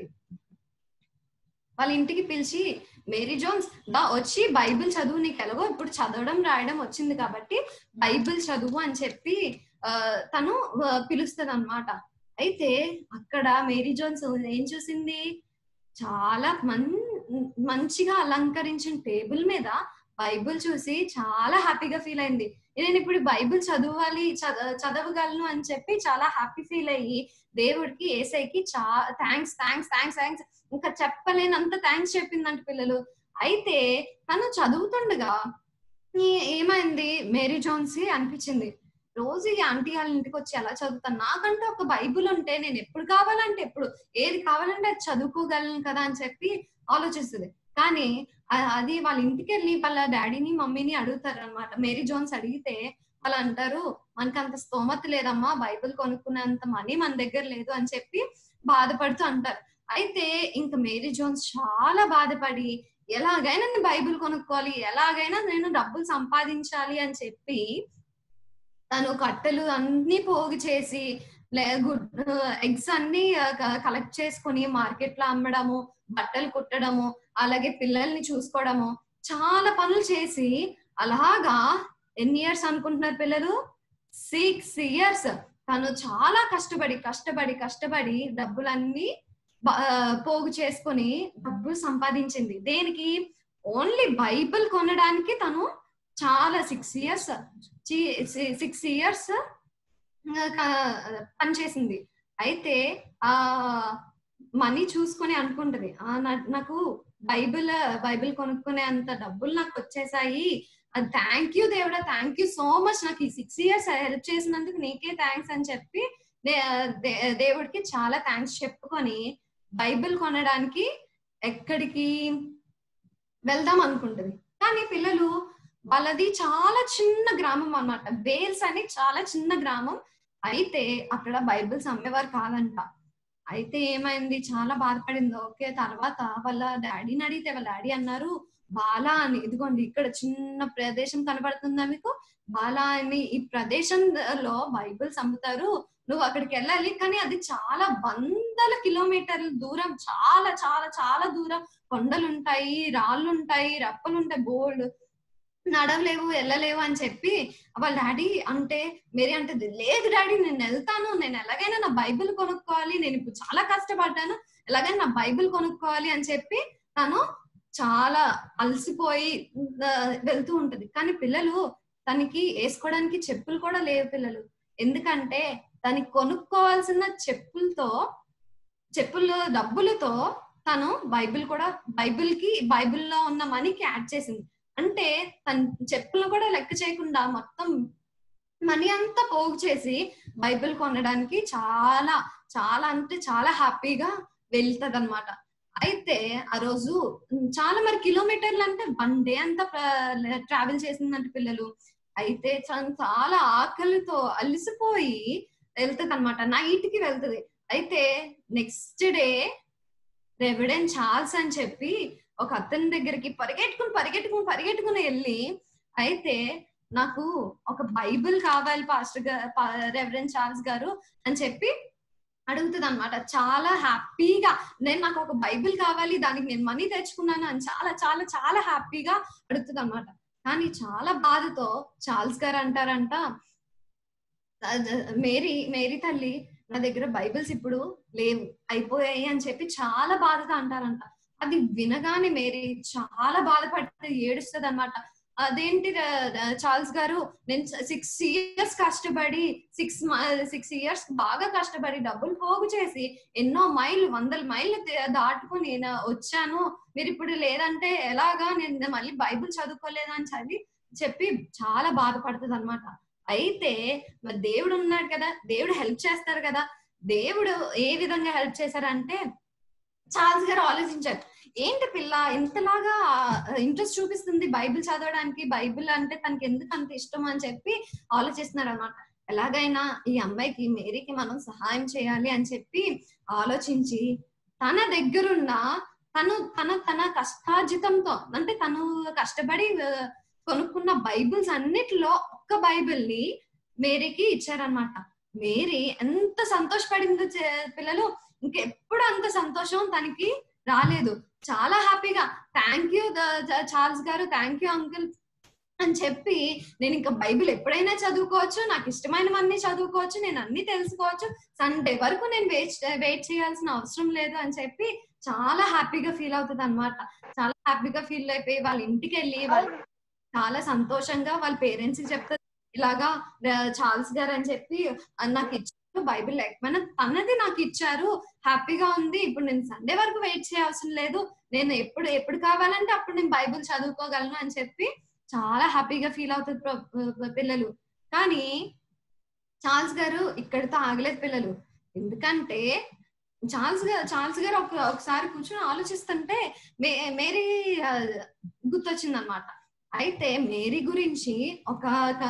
C: వాళ్ళ ఇంటికి పిలిచి, మేరీ జోన్స్ దా వచ్చి బైబిల్ చదువు, నీకు ఎలాగో ఇప్పుడు చదవడం రాయడం వచ్చింది కాబట్టి బైబిల్ చదువు అని చెప్పి ఆ తను పిలుస్తుంది అనమాట. అయితే అక్కడ మేరీ జోన్స్ ఏం చూసింది, చాలా మన్ మంచిగా అలంకరించిన టేబుల్ మీద బైబిల్ చూసి చాలా హ్యాపీగా ఫీల్ అయింది. నేను ఇప్పుడు బైబిల్ చదవాలి చదవగలను అని చెప్పి చాలా హ్యాపీ ఫీల్ అయ్యి దేవుడికి ఏసైకి చా థ్యాంక్స్ థ్యాంక్స్ థ్యాంక్స్ థ్యాంక్స్ ఇంకా చెప్పలేనంత థ్యాంక్స్ చెప్పిందంట పిల్లలు. అయితే తను చదువుతుండగా ఏమైంది, మేరీ జోన్స్ అనిపించింది రోజు ఈ ఆంటీ వాళ్ళ ఇంటికి వచ్చి ఎలా చదువుతాను, నాకంటే ఒక బైబుల్ ఉంటే నేను ఎప్పుడు కావాలంటే ఎప్పుడు ఏది కావాలంటే అది చదువుకోగలను కదా అని చెప్పి ఆలోచిస్తుంది. కానీ అది వాళ్ళ ఇంటికి వెళ్ళి వాళ్ళ డాడీని మమ్మీని అడుగుతారు అనమాట. మేరీ జోన్స్ అడిగితే వాళ్ళు అంటారు, మనకి అంత స్తోమత లేదమ్మా, బైబిల్ కొనుక్కునేంత మనీ మన దగ్గర లేదు అని చెప్పి బాధపడుతూ అంటారు. అయితే ఇంకా మేరీ జోన్స్ చాలా బాధపడి ఎలాగైనా నేను బైబిల్ కొనుక్కోవాలి, ఎలాగైనా నేను డబ్బులు సంపాదించాలి అని చెప్పి తను కట్టెలు అన్ని పోగు చేసి ఎగ్స్ అన్ని కలెక్ట్ చేసుకుని మార్కెట్ లో అమ్మడము, బట్టలు కుట్టడము, అలాగే పిల్లల్ని చూసుకోవడము, చాలా పనులు చేసి అలాగా ఎన్ని ఇయర్స్ అనుకుంటున్నారు పిల్లలు, సిక్స్ ఇయర్స్ తను చాలా కష్టపడి కష్టపడి కష్టపడి డబ్బులన్నీ పోగు చేసుకుని డబ్బులు సంపాదించింది. దేనికి, ఓన్లీ బైబిల్ కొనడానికి తను చాలా సిక్స్ ఇయర్స్ సిక్స్ ఇయర్స్ పనిచేసింది. అయితే ఆ మనీ చూసుకొని అనుకుంటది, ఆ నాకు బైబిల్ బైబిల్ కొనుక్కునే అంత డబ్బులు నాకు వచ్చేసాయి, అది థ్యాంక్ యూ దేవుడా, థ్యాంక్ యూ సో మచ్, నాకు ఈ సిక్స్ ఇయర్స్ హెల్ప్ చేసినందుకు నీకే థ్యాంక్స్ అని చెప్పి దేవుడికి చాలా థ్యాంక్స్ చెప్పుకొని బైబిల్ కొనడానికి ఎక్కడికి వెళ్దాం అనుకుంటుంది. కానీ పిల్లలు వాళ్ళది చాలా చిన్న గ్రామం అన్నమాట, వేల్స్ అని చాలా చిన్న గ్రామం. అయితే అక్కడ బైబిల్స్ అమ్మేవారు కాదంట. అయితే ఏమైంది, చాలా బాధపడింది. ఓకే, తర్వాత వాళ్ళ డాడీని అడిగితే వాళ్ళ డాడీ అన్నారు, బాలా అని, ఇదిగోండి ఇక్కడ చిన్న ప్రదేశం కనబడుతుందా మీకు, బాలా అని ఈ ప్రదేశంలో బైబిల్స్ అమ్ముతారు, నువ్వు అక్కడికి వెళ్ళాలి, కానీ అది చాలా వందల కిలోమీటర్ల దూరం, చాలా చాలా చాలా దూరం, కొండలు ఉంటాయి, రాళ్ళు ఉంటాయి, రప్పలు ఉంటాయి, బోల్డ్ నడవలేవు వెళ్ళలేవు అని చెప్పి వాళ్ళ డాడీ అంటే, మేరీ అంటే లేదు డాడీ నేను వెళ్తాను, నేను ఎలాగైనా నా బైబిల్ కొనుక్కోవాలి, నేను ఇప్పుడు చాలా కష్టపడ్డాను, ఎలాగైనా నా బైబిల్ కొనుక్కోవాలి అని చెప్పి తను చాలా అలసిపోయి వెళ్తూ ఉంటది. కానీ పిల్లలు తనకి వేసుకోవడానికి చెప్పులు కూడా లేవు పిల్లలు, ఎందుకంటే తనకి కొనుక్కోవాల్సిన చెప్పులతో చెప్పులు డబ్బులతో తను బైబిల్ కూడా బైబిల్ కి బైబిల్లో ఉన్న మనీకి యాడ్ చేసింది. అంటే తన చెప్పులను కూడా లెక్క చేయకుండా మొత్తం మనీ అంతా పోగు చేసి బైబిల్ కొనడానికి చాలా చాలా అంటే చాలా హ్యాపీగా వెళ్తుంది అనమాట. అయితే ఆ రోజు చాలా మరి కిలోమీటర్లు అంటే వన్ డే అంతా ట్రావెల్ చేసిందంటే పిల్లలు. అయితే చాలా ఆకలితో అలిసిపోయి వెళ్తుంది అనమాట, నైట్ కి వెళ్తుంది. అయితే నెక్స్ట్ డే రెవరెండ్ చార్ల్స్ అని చెప్పి ఒక అతని దగ్గరికి పరిగెట్టుకుని పరిగెట్టుకుని పరిగెట్టుకుని వెళ్ళి, అయితే నాకు ఒక బైబిల్ కావాలి పాస్టర్ గారు, రెవరెండ్ చార్ల్స్ గారు అని చెప్పి అడుగుతుంది అనమాట. చాలా హ్యాపీగా, నేను నాకు ఒక బైబిల్ కావాలి, దానికి నేను మనీ తెచ్చుకున్నాను అని చాలా చాలా చాలా హ్యాపీగా అడుగుతుంది అనమాట. కానీ చాలా బాధతో చార్ల్స్ గారు అంటారంట, మేరీ మేరీ తల్లి నా దగ్గర బైబిల్స్ ఇప్పుడు లేవు, అయిపోయాయి అని చెప్పి చాలా బాధగా అంటారంట. అది వినగానే మేరీ చాలా బాధపడితే ఏడుస్తుంది అనమాట. అదేంటి చార్ల్స్ గారు, నేను సిక్స్ ఇయర్స్ కష్టపడి సిక్స్ సిక్స్ ఇయర్స్ బాగా కష్టపడి డబ్బులు పోగు చేసి ఎన్నో మైళ్ళు వందల మైళ్ళు దాటుకుని వచ్చాను, మీరు ఇప్పుడు లేదంటే ఎలాగా, నేను మళ్ళీ బైబిల్ చదువుకోలేదా అని చదివి చెప్పి చాలా బాధపడుతుంది అనమాట. అయితే మరి దేవుడు ఉన్నాడు కదా, దేవుడు హెల్ప్ చేస్తారు కదా. దేవుడు ఏ విధంగా హెల్ప్ చేశారంటే, చార్ల్స్ గారు ఆలోచించారు, ఏంటి పిల్ల ఇంతలాగా ఇంట్రెస్ట్ చూపిస్తుంది బైబిల్ చదవడానికి, బైబిల్ అంటే తనకి ఎందుకు అంత ఇష్టం అని చెప్పి ఆలోచిస్తున్నారు అనమాట. ఎలాగైనా ఈ అమ్మాయికి మేరీకి మనం సహాయం చేయాలి అని చెప్పి ఆలోచించి తన దగ్గరున్న తను తన తన కష్టార్జితంతో, అంటే తను కష్టపడి కొనుక్కున్న బైబిల్స్ అన్నిటిలో ఒక్క బైబిల్ ని మేరీకి ఇచ్చారనమాట. మేరీ ఎంత సంతోషపడిందో పిల్లలు, ఇంకెప్పుడు అంత సంతోషం తనకి రాలేదు. చాలా హ్యాపీగా థ్యాంక్ యూ చార్ల్స్ గారు, థ్యాంక్ యూ అంకుల్ అని చెప్పి, నేను ఇంకా బైబిల్ ఎప్పుడైనా చదువుకోవచ్చు, నాకు ఇష్టమైనవన్నీ చదువుకోవచ్చు, నేను అన్ని తెలుసుకోవచ్చు, సండే వరకు నేను వెయిట్ వెయిట్ చేయాల్సిన అవసరం లేదు అని చెప్పి చాలా హ్యాపీగా ఫీల్ అవుతుంది అనమాట. చాలా హ్యాపీగా ఫీల్ అయిపోయి వాళ్ళ ఇంటికి వెళ్ళి వాళ్ళు చాలా సంతోషంగా వాళ్ళ పేరెంట్స్ కి చెప్తారు, ఇలాగా చార్ల్స్ గారు అని చెప్పి నాకు ఇచ్చారు బైబిల్, లేకపోయినా తనది నాకు ఇచ్చారు, హ్యాపీగా ఉంది, ఇప్పుడు నేను సండే వరకు వెయిట్ చేయాల్సిన లేదు, నేను ఎప్పుడు ఎప్పుడు కావాలంటే అప్పుడు నేను బైబిల్ చదువుకోగలను అని చెప్పి చాలా హ్యాపీగా ఫీల్ అవుతుంది పిల్లలు. కానీ చార్ల్స్ గారు ఇక్కడితో ఆగలేదు పిల్లలు. ఎందుకంటే చార్ల్స్ గారు చార్ల్స్ గారు ఒక ఒకసారి కూర్చొని ఆలోచిస్తుంటే మే మేరీ గుర్తొచ్చింది అనమాట. అయితే మేరీ గురించి ఒక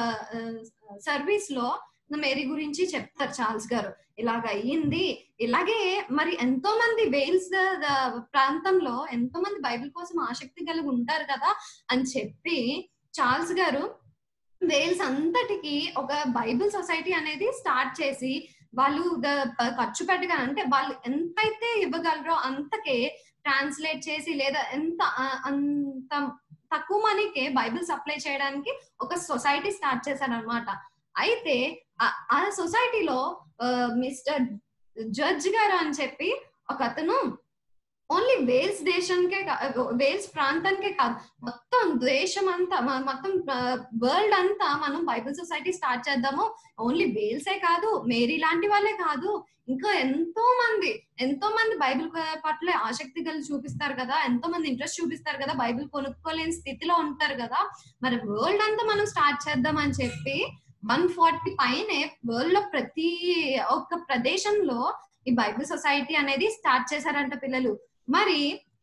C: సర్వీస్ లో మేరీ గురించి చెప్తారు చార్ల్స్ గారు, ఇలాగ అయ్యింది. ఇలాగే మరి ఎంతో మంది వేల్స్ ప్రాంతంలో ఎంతో మంది బైబిల్ కోసం ఆసక్తి కలిగి ఉంటారు కదా అని చెప్పి చార్ల్స్ గారు వేల్స్ అంతటికి ఒక బైబిల్ సొసైటీ అనేది స్టార్ట్ చేసి, వాళ్ళు ఖర్చు పెట్టగా, అంటే వాళ్ళు ఎంతైతే ఇవ్వగలరో అంతకే ట్రాన్స్లేట్ చేసి, లేదా ఎంత అంత తక్కువ మనీకే బైబిల్ సప్లై చేయడానికి ఒక సొసైటీ స్టార్ట్ చేశారనమాట. అయితే ఆ సొసైటీలో మిస్టర్ జడ్జ్ గారు అని చెప్పి ఒక అతను ఓన్లీ వేల్స్ దేశానికే వేల్స్ ప్రాంతానికే కాదు, మొత్తం దేశం అంతా, మొత్తం వరల్డ్ అంతా మనం బైబిల్ సొసైటీ స్టార్ట్ చేద్దాము. ఓన్లీ వేల్సే కాదు, మేరీ లాంటి వాళ్ళే కాదు, ఇంకా ఎంతో మంది ఎంతో మంది బైబిల్ పట్ల ఆసక్తి కలిగి చూపిస్తారు కదా, ఎంతో మంది ఇంట్రెస్ట్ చూపిస్తారు కదా, బైబిల్ కొనుక్కోలేని స్థితిలో ఉంటారు కదా, మరి వరల్డ్ అంతా మనం స్టార్ట్ చేద్దాం అని చెప్పి వన్ ఫార్టీ పైనే వరల్డ్ లో ప్రతి ఒక్క ప్రదేశంలో ఈ బైబిల్ సొసైటీ అనేది స్టార్ట్ చేశారంట పిల్లలు. మరి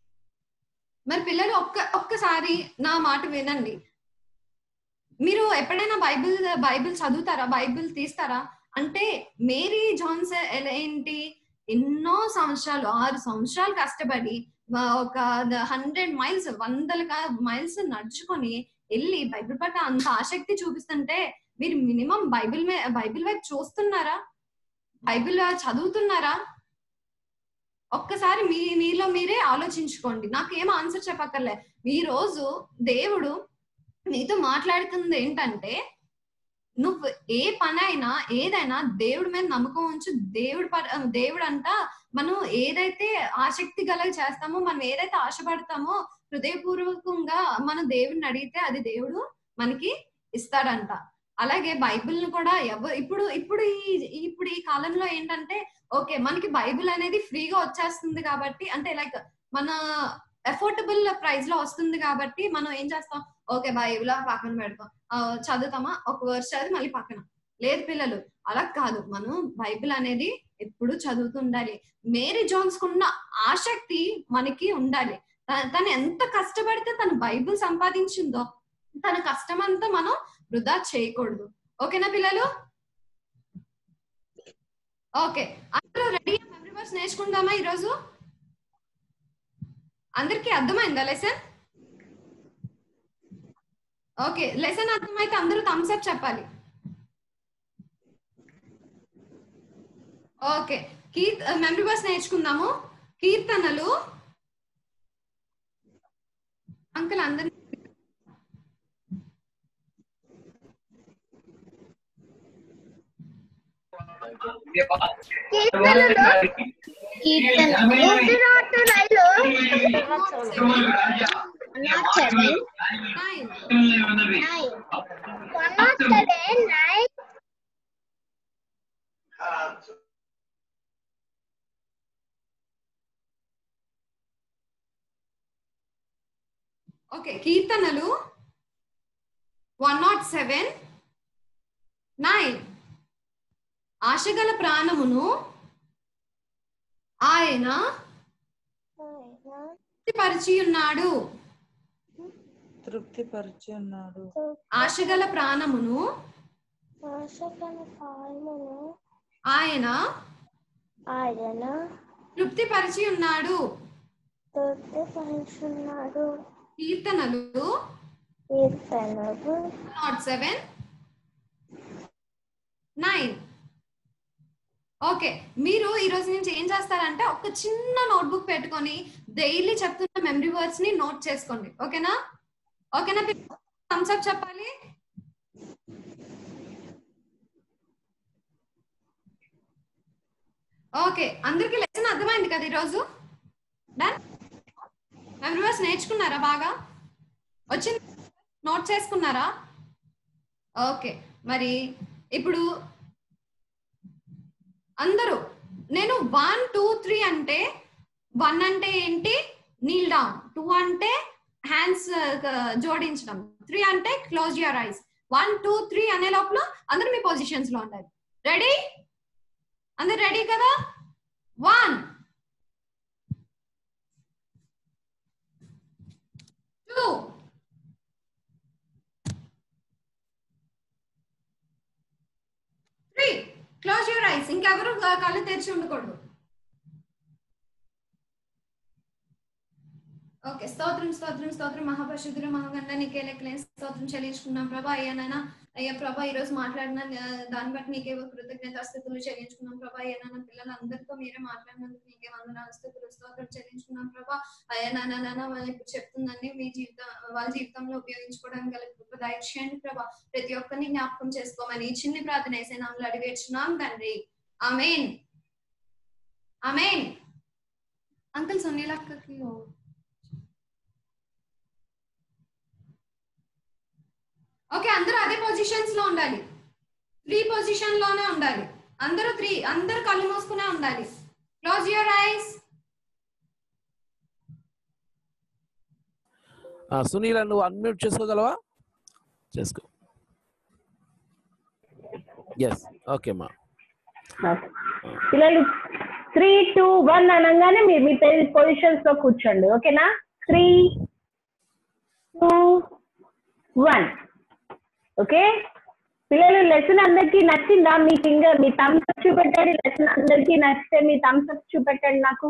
C: మరి పిల్లలు ఒక్క ఒక్కసారి నా మాట వినండి. మీరు ఎప్పుడైనా బైబిల్ బైబిల్ చదువుతారా, బైబిల్ తీస్తారా అంటే, మేరీ జాన్స్ ఏంటి ఎన్నో సంవత్సరాలు ఆరు సంవత్సరాలు కష్టపడి ఒక హండ్రెడ్ మైల్స్ వందల మైల్స్ నడుచుకొని వెళ్ళి బైబిల్ పట్ల అంత ఆసక్తి చూపిస్తుంటే మీరు మినిమం బైబిల్ బైబిల్ వైపు చూస్తున్నారా, బైబిల్ చదువుతున్నారా? ఒక్కసారి మీ మీలో మీరే ఆలోచించుకోండి. నాకేం ఆన్సర్ చెప్పక్కర్లే. ఈ రోజు దేవుడు నీతో మాట్లాడుతుంది ఏంటంటే, నువ్వు ఏ పని అయినా ఏదైనా దేవుడి మీద నమ్మకం ఉంచు. దేవుడు దేవుడు అంట మనం ఏదైతే ఆసక్తి గల చేస్తామో, మనం ఏదైతే ఆశపడతామో హృదయపూర్వకంగా మనం దేవుడిని అడిగితే అది దేవుడు మనకి ఇస్తాడంట. అలాగే బైబిల్ ను కూడా ఎవరు ఇప్పుడు ఇప్పుడు ఈ ఇప్పుడు ఈ కాలంలో ఏంటంటే, ఓకే మనకి బైబిల్ అనేది ఫ్రీగా వచ్చేస్తుంది కాబట్టి, అంటే లైక్ మన అఫోర్డబుల్ ప్రైస్ లో వస్తుంది కాబట్టి మనం ఏం చేస్తాం, ఓకే బైబిల్ పక్కన పెడతాం, చదువుతామా ఒక వర్ష చదివి మళ్ళీ పక్కన. లేదు పిల్లలు, అలా కాదు, మనం బైబిల్ అనేది ఎప్పుడు చదువుతుండాలి. మేరీ జాన్స్ కున్న ఆసక్తి మనకి ఉండాలి. తను ఎంత కష్టపడితే తను బైబిల్ సంపాదించిందో తన కష్టం అంతా మనం వృధా చేయకూడదు. ఓకేనా పిల్లలు? ఓకే, అందరూ రెడీ? మెమరీ వర్స్ నేర్చుకుందామా ఈరోజు? అందరికి అర్థమైందా లెసన్? ఓకే, లెసన్ అర్థమైతే అందరూ థమ్స్ అప్ చెప్పాలి. ఓకే, కీర్త మెమరీ వర్స్ నేర్చుకుందాము. కీర్తనలు అంకుల్ అందరి
H: not seven.
C: Nine.
H: Nine. One not seven. Nine.
C: Okay, కీర్తనలు వన్ నాట్ సెవెన్ నైన్. ఆశగల ప్రాణమును ఆయన తృప్తిపరిచి ఉన్నాడు.
I: తృప్తిపరిచి ఉన్నాడు.
C: ఆశగల ప్రాణమును
H: ఆశగల ప్రాణమును
C: ఆయన
H: ఆయన
C: తృప్తిపరిచి ఉన్నాడు.
H: తృప్తిపరిచి ఉన్నాడు.
C: కీర్తనలు
H: కీర్తనలు
C: నాట్ సెవెన్ నైన్. ఓకే, మీరు ఈ రోజు నుంచి ఏం చేస్తారంటే ఒక చిన్న నోట్బుక్ పెట్టుకొని డైలీ చెప్తున్న మెమరీ వర్డ్స్ ని నోట్ చేసుకోండి. ఓకేనా? ఓకేనా? థమ్స్ అప్ చెప్పాలి. ఓకే, అందరికి లెసన్ అర్థమైంది కదా ఈరోజు? డన్. మెమరీ వర్డ్స్ నేర్చుకున్నారా? బాగా వచ్చింది? నోట్ చేసుకున్నారా? ఓకే, మరి ఇప్పుడు అందరూ నేను వన్ టూ త్రీ అంటే, వన్ అంటే ఏంటి? Kneel down. టూ అంటే హ్యాండ్స్ జోడించడం. త్రీ అంటే close your eyes. One two three అనే లోపల అందరూ మీ పొజిషన్స్ లో ఉండాలి. రెడీ? అందరు రెడీ కదా? One, two, three. Close your eyes. ఇంకెవరు కళ్ళు తెరిచి ఉండకూడదు. ఓకే, స్తోత్రం స్తోత్రం స్తోత్రం మహాపరిశుద్ధుడు మహాగండ నీకే లెక్కలేని స్తోత్రం చెల్లించుకున్నాం ప్రభా. అయ్యా నాయన, అయ్యా ప్రభా, ఈ రోజు మాట్లాడిన దాన్ని బట్టి నీకే కృతజ్ఞత స్థుతులు చెల్లించుకున్నాం ప్రభా. అయ్యా నాన్న, పిల్లలందరితో మీరే మాట్లాడినందుకు నీకే వందనాలు స్థుతులు స్తోత్రం చెల్లించుకున్నాం ప్రభా. అయ్యా నాన్న నాన్న వాళ్ళు ఇప్పుడు చెప్తుందని మీ జీవితం వాళ్ళ జీవితంలో ఉపయోగించుకోవడానికి గల గొప్ప దయచేయండి ప్రభా. ప్రతి ఒక్కరిని జ్ఞాపకం చేసుకోమని ఈ చిన్ని ప్రార్థన వేసే నామములో అడిగేస్తున్నాం తండ్రి. ఆమేన్, ఆమేన్. అంకుల్ సునీలక్కకి ఓకే, అందరూ అదే పొజిషన్స్ లో ఉండాలి. త్రీ పొజిషన్ లోనే ఉండాలి. అందరూ త్రీ, అందరూ కళ్ళు మూసుకునే ఉండాలి. Close your ice.
B: సునీల, నువ్వు అన్మ్యూట్ చేసుకోగలవా? చేసుకో. ఎస్, ఓకే మా.
G: పిల్లలు త్రీ టూ వన్ అనగానే మీరు మీ పొజిషన్స్ లో కూర్చోండి. ఓకేనా? Three two one. ఓకే పిల్లలు, లెసన్ అందరికి నచ్చిందా? మీ ఫింగర్ మీ థమ్స్ అప్ చూపెట్టండి. లెసన్ అందరికి నచ్చితే మీ థమ్స్ అప్ చూపెట్టండి నాకు.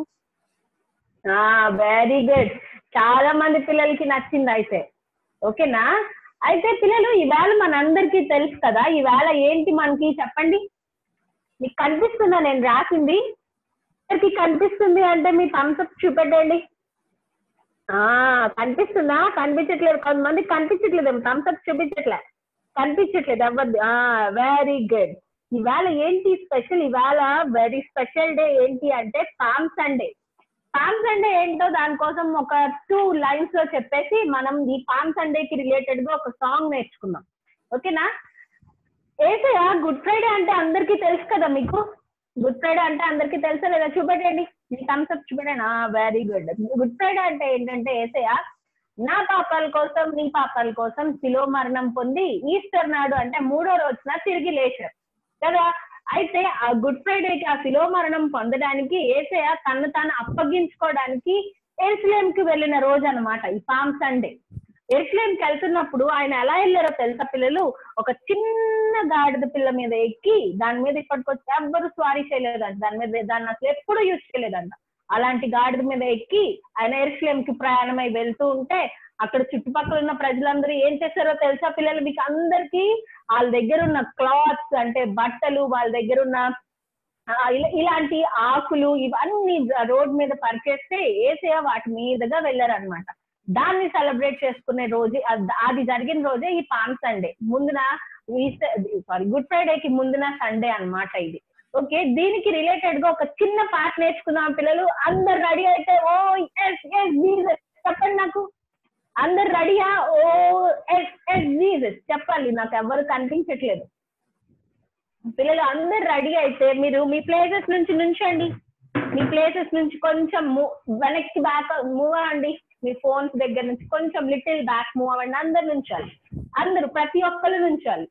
G: Very good. చాలా మంది పిల్లలకి నచ్చింది అయితే. ఓకేనా? అయితే పిల్లలు, ఈవేళ మనందరికీ తెలుసు కదా, ఈవేళ ఏంటి మనకి చెప్పండి. మీకు కనిపిస్తుందా నేను రాసింది? అందరికి కనిపిస్తుంది అంటే మీ థమ్స్ అప్ చూపెట్టండి. కనిపిస్తుందా? కనిపించట్లేదు. కొంతమంది కనిపించట్లేదు. థమ్స్ అప్ చూపించట్లే, కనిపించట్లేదు ఎవరిది. Very good. ఇవాళ ఏంటి స్పెషల్? ఇవాళ వెరీ స్పెషల్ డే ఏంటి అంటే పామ్ సండే. పామ్ సండే ఏంటో దానికోసం ఒక టూ లైన్స్ లో చెప్పేసి మనం ఈ పామ్ సండేకి రిలేటెడ్ గా ఒక సాంగ్ నేర్చుకుందాం. ఓకేనా? ఏసయ్య గుడ్ ఫ్రైడే అంటే అందరికీ తెలుసు కదా మీకు. గుడ్ ఫ్రైడే అంటే అందరికీ తెలుసా లేదా? చూపెట్టండి, మీ థమ్స్ అప్ చూపెట్టండి. Very good. గుడ్ ఫ్రైడే అంటే ఏంటంటే ఏసయ్య నా పాపాల కోసం నీ పాపాల కోసం శిలో మరణం పొంది ఈస్టర్ నాడు అంటే మూడో రోజున తిరిగి లేచారు కదా. అయితే ఆ గుడ్ ఫ్రైడేకి ఆ శిలో మరణం పొందడానికి యేసయ్య తను తాను అప్పగించుకోవడానికి యెరూషలేంకి వెళ్ళిన రోజు అన్నమాట ఈ పామ్ సండే. యెరూషలేంకి వెళ్తున్నప్పుడు ఆయన ఎలా వెళ్ళారో తెలుసా పిల్లలు? ఒక చిన్న గాడిద పిల్ల మీద ఎక్కి, దాని మీద ఇప్పటికొచ్చి ఎవ్వరు స్వారీ చేయలేదంట, దాని మీద దాన్ని అసలు ఎప్పుడు యూజ్ చేయలేదంట. అలాంటి గాడిద మీద ఎక్కి ఆయన యెరూషలేంకి ప్రయాణమై వెళ్తూ ఉంటే అక్కడ చుట్టుపక్కల ఉన్న ప్రజలందరూ ఏం చేశారో తెలుసా పిల్లలు? మీకు అందరికి వాళ్ళ దగ్గర ఉన్న క్లాత్స్ అంటే బట్టలు, వాళ్ళ దగ్గర ఉన్న ఇలాంటి ఆకులు ఇవన్నీ రోడ్ మీద పరిచేస్తే యేసయ్య వాటి మీదుగా వెళ్ళారనమాట. దాన్ని సెలబ్రేట్ చేసుకునే రోజు అది జరిగిన రోజే ఈ పామ్ సండే. ముందున సారీ గుడ్ ఫ్రైడేకి ముందున సండే అన్నమాట ఇది. ఓకే, దీనికి రిలేటెడ్ గా ఒక చిన్న పాట నేర్చుకుందాం పిల్లలు. అందరు రెడీ అయితే ఓ ఎస్ ఎస్ చెప్పండి నాకు. అందరు రెడీయా? ఓ ఎస్ ఎస్ జీసస్ చెప్పాలి, నాకు ఎవరు కనిపించట్లేదు. పిల్లలు అందరు రెడీ అయితే మీరు మీ ప్లేసెస్ నుంచి నుంచండి. మీ ప్లేసెస్ నుంచి కొంచెం వెనక్కి బ్యాక్ మూవ్ అవ్వండి. మీ ఫోన్స్ దగ్గర నుంచి కొంచెం లిటిల్ బ్యాక్ మూవ్ అవ్వండి. అందరు నుంచాలి, అందరు ప్రతి ఒక్కరు నుంచాలి.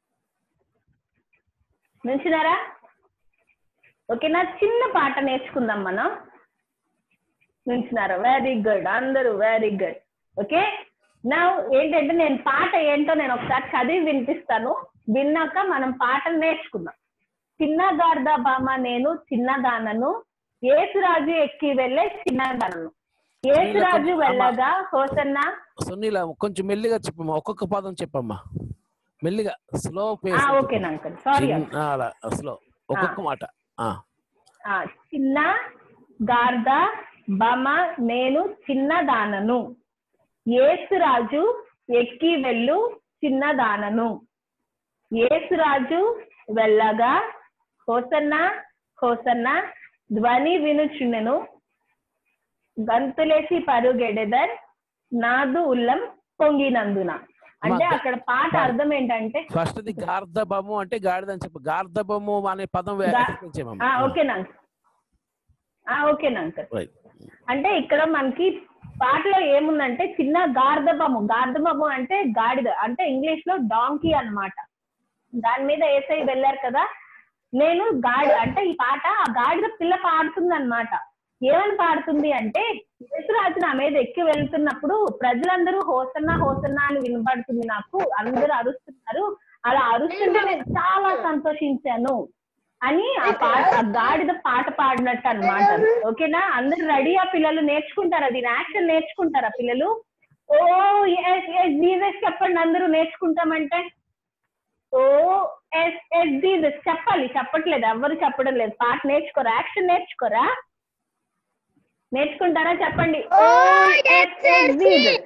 G: నుంచున్నారా? ఓకేనా? చిన్న పాట నేర్చుకుందాం మనం. నుంచున్నారా? వెరీ గుడ్, అందరూ వెరీ గుడ్. ఓకే, నా ఏంటంటే నేను పాట ఏంటో నేను ఒకసారి చదివి వినిపిస్తాను, విన్నాక మనం పాట నేర్చుకుందాం. చిన్నగార్ద బామ నేను చిన్నదానను, ఏసురాజు ఎక్కి వెళ్ళే చిన్నదానను, ఏసురాజు వెళ్ళగా హోసన్న.
B: సునీల కొంచెం మెల్లిగా చెప్పమ్మా, ఒక్కొక్క పదం చెప్పమ్మా మెల్లిగా, స్లో పేస్.
G: ఓకేనా అంకుల్, సారీ.
B: స్లో, ఒక్కొక్క మాట.
G: చిన్న గార్ద బామ నేను చిన్నదానను, ఏసురాజు ఎక్కి వెళ్ళు చిన్నదానను, ఏసురాజు వెళ్ళగా హోసన్న హోసన్న ధ్వని వినుచుండెను, గంతులేసి పరుగెడెదర్ నాదు ఉల్లం పొంగినందున. అంటే అక్కడ పాట అర్థం ఏంటంటే,
B: ఫస్ట్ గార్ధబము అంటే గాడిదని చెప్పు, గార్ధబము అనే పదం.
G: ఓకేనా ఓకేనా అంకల్? అంటే ఇక్కడ మనకి పాటలో ఏముందంటే చిన్న గార్ధబము, గార్ధబము అంటే గాడిద, అంటే ఇంగ్లీష్ లో డాంకీ అన్నమాట. దాని మీద ఏసై వెళ్ళారు కదా. నేను గాడి అంటే ఈ పాట ఆ గాడిద పిల్ల పాడుతుంది అనమాట. ఏమని పాడుతుంది అంటే, యేసురాజు నా మీద ఎక్కి వెళ్తున్నప్పుడు ప్రజలందరూ హోసన్నా హోసన్నా అని వినపడుతుంది నాకు, అందరూ అరుస్తున్నారు, అలా అరుస్తుంటే నేను చాలా సంతోషించాను అని ఆ పాట, ఆ గాడిద పాట పాడినట్టు అనమాట. ఓకేనా? అందరు రెడీ? ఆ పిల్లలు నేర్చుకుంటారా? దీని యాక్షన్ నేర్చుకుంటారా పిల్లలు? ఓ ఎస్ ఎస్ జీసస్ చెప్పండి, అందరూ నేర్చుకుంటామంటే. ఓ ఎస్ ఎస్ జీసస్ చెప్పాలి. చెప్పట్లేదు, ఎవరు చెప్పడం లేదు. పాట నేర్చుకోరా? యాక్షన్ నేర్చుకోరా? నేర్చుకుంటారా? చెప్పండి. Oh yes yes Jesus.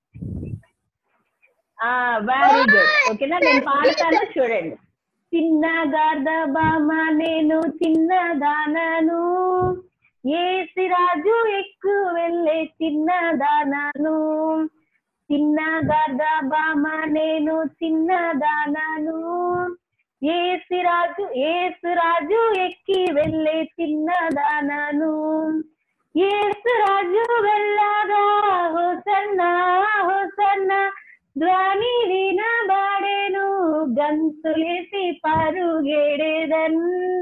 G: Very good. ఓకేనా? నేను పాడతాను, చూడండి. చిన్న గార్ద బామ నేను చిన్నదానను, ఏసురాజు ఎక్కు వెళ్ళే చిన్నదానను, చిన్న గార్ద బామ నేను చిన్నదానను, ఏసురాజు ఏసురాజు ఎక్కి వెళ్ళే చిన్నదానను, ఏసురాజు వెళ్ళగా హోసన్నా హోసన్నా ధ్వని వినబడెను, గంతులేసి పరుగెడెదన్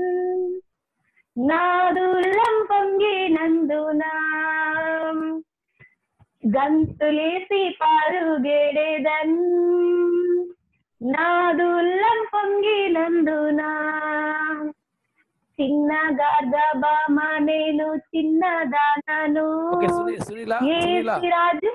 G: నాదుల్లం పొంగినందున, గంతులేసి పరుగెడెదన్ నాదుల్లం పొంగినందున, చిన్న గార్ద బామ నేను చిన్నదానను, ఏసురాజు.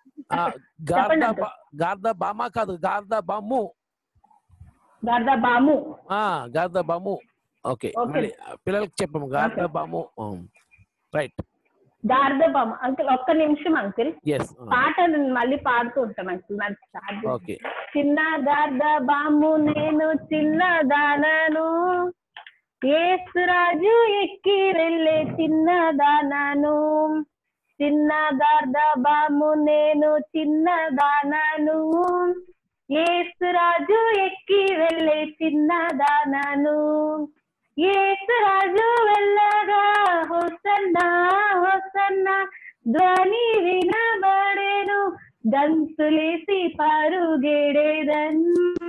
B: గార్ద బామ కాదు, గార్ద బాము,
G: గార్ద బాము,
B: గార్ద బాము. ఓకే, పిల్లలకి చెప్పము గార్ద బాము. రైట్,
G: గార్ద బాము. అంకుల్ ఒక్క నిమిషం అంకుల్, పాట మళ్ళీ పాడుతూ ఉంటాం అంకుల్. చిన్న గార్ద బాము నేను చిన్నదానను, ఏసురాజు ఎక్కి వెళ్ళే చిన్నదానను, చిన్న గార్ద బాము నేను చిన్నదానను, ఏసురాజు ఎక్కి వెళ్ళే చిన్నదానను, ఏసురాజు వెళ్ళగా హోసన్నా హోసన్నా ధ్వని వినబడెను, గంతులేసి పరుగెడెదన్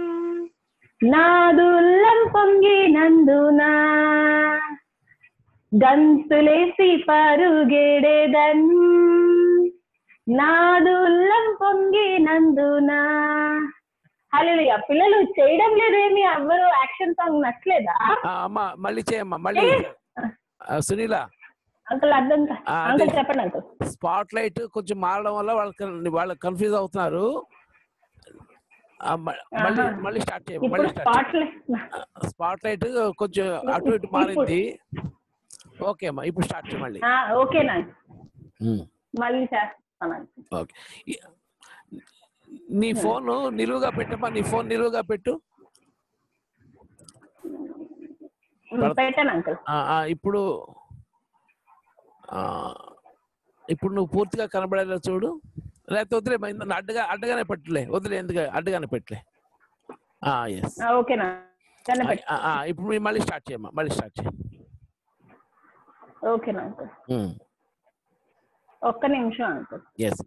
G: నాదుల్లం పొంగినందున, గంతులేసి పరుగెడెదన్ నాదుల్లం పొంగినందున. హల్లెలూయా. పిల్లలు చేయడం లేదేమి, ఎవ్వరు యాక్షన్ సాంగ్ నచ్చలేదా?
B: అమ్మా మళ్ళీ చేయమ్మా, మళ్ళీ. సునీల
G: అంకుల్ అర్థం అంకుల్ చెప్పండి అంకుల్.
B: స్పాట్ లైట్ కొంచెం మారడం వల్ల వాళ్ళకి వాళ్ళు కన్ఫ్యూజ్ అవుతున్నారు. మళ్ళీ మళ్ళీ స్టార్ట్ చేయండి. మళ్ళీ స్పాట్ లైట్ కొంచెం అటు ఇటు మారింది. ఓకే అమ్మా, ఇప్పుడు స్టార్ట్ చేయండి మళ్ళీ.
G: ఓకేనా, మళ్ళీ చేస్తాను.
B: ఓకే, నీ ఫోన్ నిలువుగా పెట్టమ్మా, నీ ఫోన్ నిలువుగా పెట్టు.
G: పెట్టాను అంకుల్.
B: ఇప్పుడు ఇప్పుడు నువ్వు పూర్తిగా కనబడేలా చూడు. లేకపోతే వదిలే అడ్డగా అడ్డగానే పెట్టలే వదిలే ఎందుకు అడ్డగానే పెట్టలే. ఎస్
G: ఓకేనా?
B: ఇప్పుడు మీరు మళ్ళీ స్టార్ట్ చేయమ్మా, మళ్ళీ స్టార్ట్ చేయండి.
G: ఓకేనా అంకుల్? ఒక్క నిమిషం అంకుల్.
B: ఎస్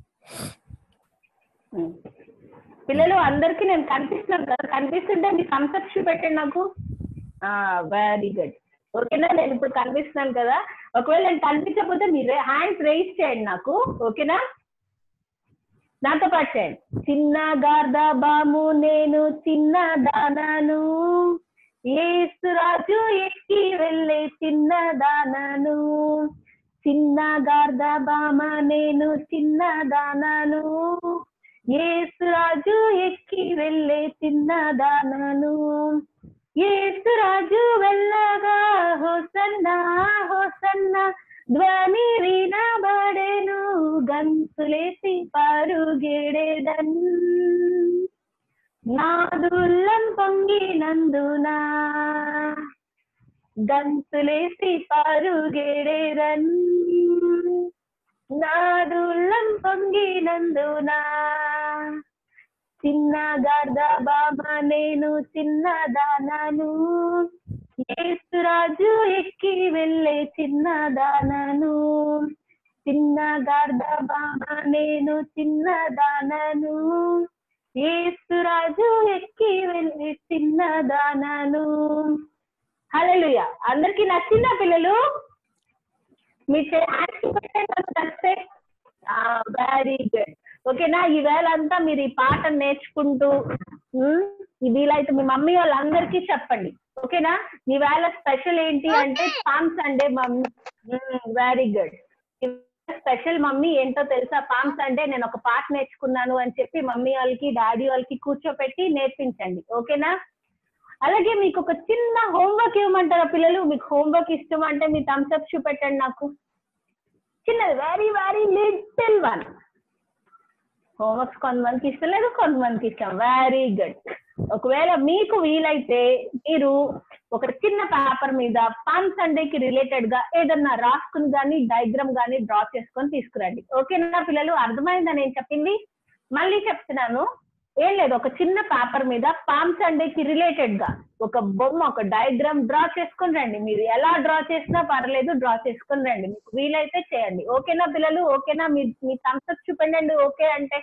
G: పిల్లలు అందరికి నేను కనిపిస్తున్నాను కదా, కనిపిస్తుంటే మీ థమ్స్అప్ చూపెట్టండి నాకు. Very good. ఓకేనా? నేను ఇప్పుడు కనిపిస్తున్నాను కదా, ఒకవేళ నేను కనిపించకపోతే మీరు హ్యాండ్స్ రైజ్ చేయండి నాకు. ఓకేనా? నాతో పాటు చేయండి. చిన్న గార్ద బాము నేను చిన్న దానను, యేసు రాజు ఎక్కి వెళ్ళే చిన్న దానను. చిన్న గార్ద బామ నేను చిన్న దానను, యేసు రాజు ఎక్కి వెళ్ళే చిన్న దానను. యేసు రాజు వెళ్ళగా హోసన్నా హోసన్నా ధ్వని వినబడెను, గంతులేసి పరుగెడెదన్. నాదుల్లం పొంగినందున గంతులేసి పరుగెడెదన్. నాదుల్లం పొంగినందున. చిన్న గార్ద బామ నేను చిన్న దానను, యేసు రాజు ఎక్కి వెళ్ళే చిన్న దానను. చిన్న గార్ద బామ నేను చిన్న దానను, యేసు రాజు ఎక్కి వెళ్ళే చిన్న దానను. హల్లెలూయా. అందరికి నచ్చిందా పిల్లలు? మీ నచ్చితే వెరీ గుడ్. ఓకేనా? ఈవేళ అంతా మీరు ఈ పాట నేర్చుకుంటూ వీలైతే మీ మమ్మీ వాళ్ళందరికీ చెప్పండి. ఓకేనా? ఈవేళ స్పెషల్ ఏంటి అంటే Palm Sunday mummy. Very good. Special mummy ఏంటో తెలుసా? పామ్ సండే నేను ఒక పాట నేర్చుకున్నాను అని చెప్పి మమ్మీ వాళ్ళకి డాడీ వాళ్ళకి కూర్చోపెట్టి నేర్పించండి. ఓకేనా? అలాగే మీకు ఒక చిన్న హోంవర్క్ ఇవ్వమంటారా పిల్లలు? మీకు హోంవర్క్ ఇష్టం అంటే మీ థమ్స్అప్ చూపెట్టండి నాకు. చిన్నది, very very little one. Homeworks కొంతమందికి ఇష్టం లేదు, కొంతమందికి ఇష్టం. Very good. ఒకవేళ మీకు వీలైతే మీరు ఒక చిన్న పేపర్ మీద పామ్ సండేకి రిలేటెడ్ గా ఏదన్నా రాసుకుని కానీ డయాగ్రామ్ కానీ డ్రా చేసుకొని తీసుకురండి. ఓకేనా పిల్లలు? అర్థమైందా నేను చెప్పింది? మళ్ళీ చెప్తున్నాను, ఏం లేదు, ఒక చిన్న పేపర్ మీద పామ్ సండేకి రిలేటెడ్ గా ఒక బొమ్మ ఒక డయాగ్రామ్ డ్రా చేసుకొని రండి. మీరు ఎలా డ్రా చేసినా పర్లేదు, డ్రా చేసుకొని రండి. మీకు వీలైతే చేయండి. ఓకేనా పిల్లలు? ఓకేనా? మీ మీ థమ్స్అప్ చూపండి ఓకే అంటే.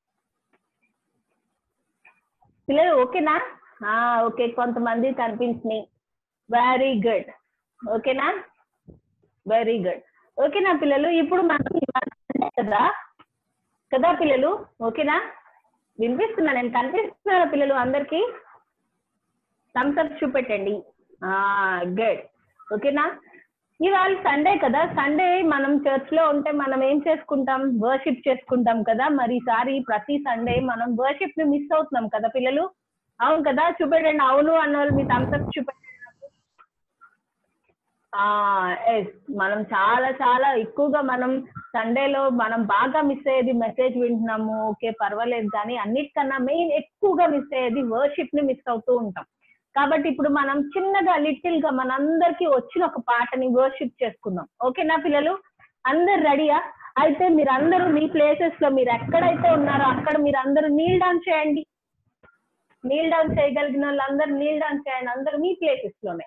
G: పిల్లలు ఓకేనా? ఓకే, కొంతమంది కనిపించినాయి. Very good. ఓకేనా? Very good. ఓకేనా పిల్లలు? ఇప్పుడు మనం కదా కదా పిల్లలు? ఓకేనా? వినిపిస్తున్నా నేను? కనిపిస్తున్నారా పిల్లలు అందరికి? థమ్స్అప్ చూపెట్టండి. గుడ్. ఓకేనా? ఇవాళ సండే కదా, సండే మనం చర్చ్ లో ఉంటే మనం ఏం చేసుకుంటాం? వర్షిప్ చేసుకుంటాం కదా. మరి ఈసారి ప్రతి సండే మనం వర్షిప్ ని మిస్ అవుతున్నాం కదా పిల్లలు? అవును కదా? చూపెట్టండి. అవును అన్న వాళ్ళు మీ థమ్స్అప్ చూపెట్టండి. ఎస్, మనం చాలా చాలా ఎక్కువగా మనం సండేలో మనం బాగా మిస్ అయ్యేది మెసేజ్ వింటున్నాము. ఓకే, పర్వాలేదు, కానీ అన్నిటికన్నా మెయిన్ ఎక్కువగా మిస్ అయ్యేది వర్షిప్ ని మిస్ అవుతూ ఉంటాం. కాబట్టి ఇప్పుడు మనం చిన్నగా లిటిల్ గా మనందరికి వచ్చిన ఒక పాటని వర్షిప్ చేసుకుందాం. ఓకేనా పిల్లలు? అందరు రెడీయా? అయితే మీరు అందరూ మీ ప్లేసెస్ లో మీరు ఎక్కడైతే ఉన్నారో అక్కడ మీరు అందరూ నీల్ డౌన్ చేయండి. నీల్ డౌన్ చేయగలిగిన వాళ్ళు అందరూ నీల్ డౌన్ చేయండి. అందరూ మీ ప్లేసెస్ లోనే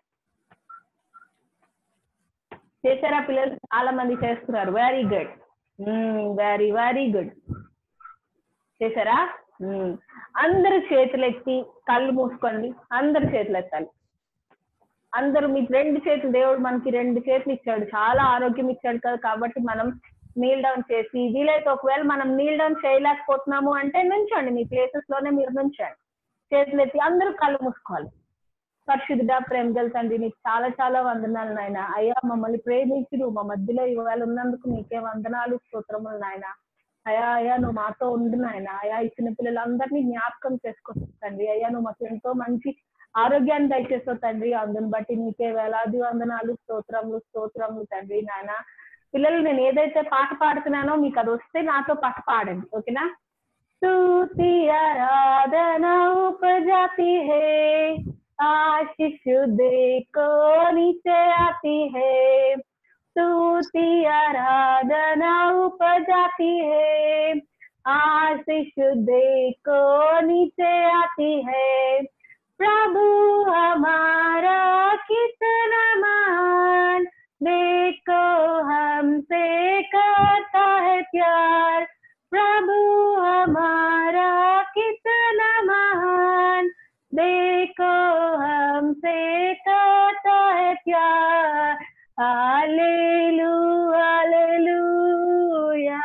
G: చేశారా పిల్లలు? చాలా మంది చేస్తున్నారు. Very good. Very very good. చేశారా? అందరు చేతులు ఎత్తి కళ్ళు మూసుకోండి. అందరు చేతులు ఎత్తాలి. అందరూ మీకు రెండు చేతులు, దేవుడు మనకి రెండు చేతులు ఇచ్చాడు, చాలా ఆరోగ్యం ఇచ్చాడు కదా. కాబట్టి మనం నీల్ డౌన్ చేసి వీలైతే ఒకవేళ మనం నీల్ డౌన్ చేయలేకపోతున్నాము అంటే నుంచోండి, మీ ప్లేసెస్ లోనే మీరు నుంచోండి. చేతులు ఎత్తి అందరూ కళ్ళు మూసుకోవాలి. పరిశుద్ధుడా, ప్రేమ గల తండ్రి, నీకు చాలా చాలా వందనాలు నాయన. అయ్యా, మమ్మల్ని ప్రేమించి నువ్వు మా మధ్యలో ఇవాళ ఉన్నందుకు నీకే వందనాలు, స్తోత్రములు నాయన. అయ్యా అయ్యా నువ్వు మాతో ఉండు నాయన. అయ్యా ఈ చిన్న పిల్లలందరినీ జ్ఞాపకం చేసుకొస్తాండి. అయ్యా నువ్వు మాకు ఎంతో మంచి ఆరోగ్యాన్ని దయచేస్తావు తండ్రి. అందుని బట్టి నీకే వేలాది వందనాలు, స్తోత్రములు స్తోత్రములు తండ్రి నాయన. పిల్లలు నేను ఏదైతే పాట పాడుతున్నానో మీకు అది వస్తే నాతో పాట పాడండి. ఓకేనా? స్తుతి ఆరాధన ఉపజాతి హే, आशीष देखो नीचे आती है, स्तुति आराधना उपजाती है, आशीष देखो नीचे आती है, प्रभु हमारा कितना महान, देखो हमसे करता है प्यार, प्रभु हमारा कितना महान, देखो हमसे करता है प्यार। Hallelujah hallelujah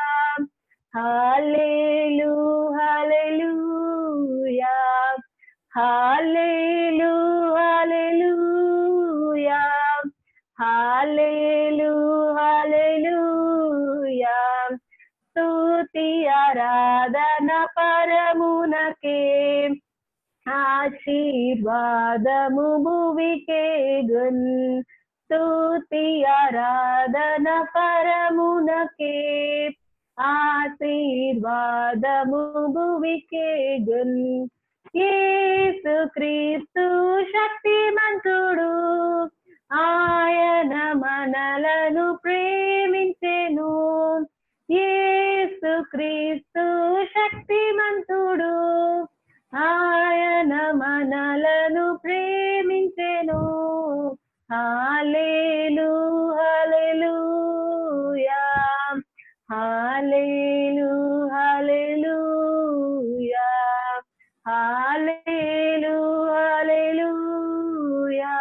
G: hallelujah hallelujah hallelujah hallelujah hallelujah. స్తుతి ఆరాధన పరమునకే, ఆశీర్వాదము భువికే గున్, స్తుతి ఆరాధన పరమునకే, ఆశీర్వాదము భువికే గున్। యేసు క్రీస్తు శక్తిమంతుడు, ఆయన మనలను ప్రేమించెను, యేసు క్రీస్తు శక్తిమంతుడు, ఆయన మనలను ప్రేమించెను। హల్లెలూయా హల్లెలూయా హల్లెలూయా హల్లెలూయా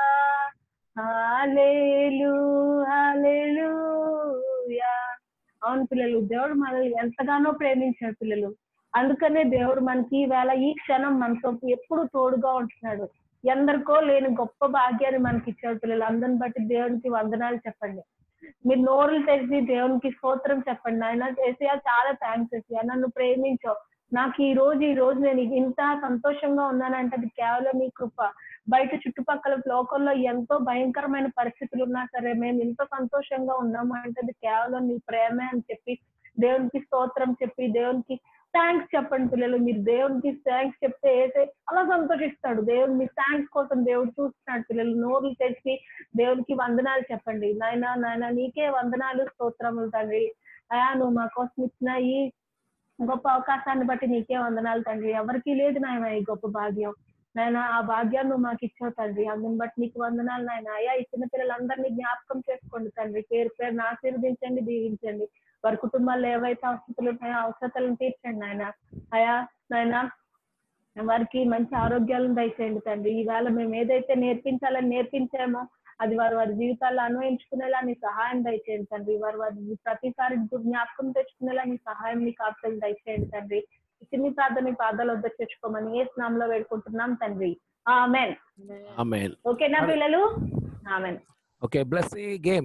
G: హల్లెలూయా హల్లెలూయా। అవును పిల్లలు, దేవుడు మనల్ని ఎంతగానో ప్రేమించాడు పిల్లలు, అందుకనే దేవుడు మనకి ఈవేళ ఈ క్షణం మనతో ఎప్పుడు తోడుగా ఉంటున్నాడు, ఎందరికో లేని గొప్ప భాగ్యాన్ని మనకి ఇచ్చాడు పిల్లలు। అందరిని బట్టి దేవునికి వందనాలు చెప్పండి, మీరు నోరులు తెరిచి దేవునికి స్తోత్రం చెప్పండి। ఆయన ఏసయ్యా చాలా థ్యాంక్స్ ఏసయ్యా, నన్ను ప్రేమించావు, నాకు ఈ రోజు ఈ రోజు నేను ఇంత సంతోషంగా ఉన్నానంటే అది కేవలం మీ కృప। బయట చుట్టుపక్కల లోకంలో ఎంతో భయంకరమైన పరిస్థితులు ఉన్నా సరే మేము ఇంత సంతోషంగా ఉన్నాము అంటే అది కేవలం నీ ప్రేమే అని చెప్పి దేవునికి స్తోత్రం చెప్పి దేవునికి థ్యాంక్స్ చెప్పండి పిల్లలు। మీరు దేవునికి థ్యాంక్స్ చెప్తే ఏసే అలా సంతోషిస్తాడు, దేవుడు మీ థ్యాంక్స్ కోసం దేవుడు చూస్తున్నాడు పిల్లలు। నోరులు తెచ్చి దేవునికి వందనాలు చెప్పండి। నాయన నాయన నీకే వందనాలు స్తోత్రములు తండ్రి, అయా నువ్వు మా కోసం ఇచ్చిన ఈ గొప్ప అవకాశాన్ని బట్టి నీకే వందనాలు తండ్రి, ఎవరికి లేదు నాయన ఈ గొప్ప భాగ్యం నాయన, ఆ భాగ్యాన్ని నువ్వు మాకు ఇచ్చావు తండ్రి, అందుని బట్టి నీకు వందనాలు నాయన। అయ్యా ఈ చిన్న పిల్లలందరినీ జ్ఞాపకం చేసుకోండి తండ్రి, పేరు పేరును ఆశీర్వదించండి, దీవించండి, వారి కుటుంబాల్లో ఏవైతే అవసరాలు ఉన్నాయో అవసరాలను తీర్చండి నాయన। అయా నాయన వారికి మంచి ఆరోగ్యాలను దయచేయండి తండ్రి, ఈవేళ మేము ఏదైతే నేర్పించాలని నేర్పించామో అది వారు వారి జీవితాల్లో అన్వయించుకునేలా నీ సహాయం దయచేయండి తండ్రి, వారు వారి ప్రతిసారి జ్ఞాపకం తెచ్చుకునేలా నీ సహాయం నీ కాపుదలు దయచేయండి తండ్రి। చిన్ని ప్రార్థన నీ పాదాలు వద్ద తెచ్చుకోమని యేసు నామములో వేడుకుంటున్నాం తండ్రి, ఆమేన్
B: ఆమేన్।
G: ఓకేనా పిల్లలు? ఆమేన్।
B: ఓకే, బ్లెస్ ఈ గేమ్।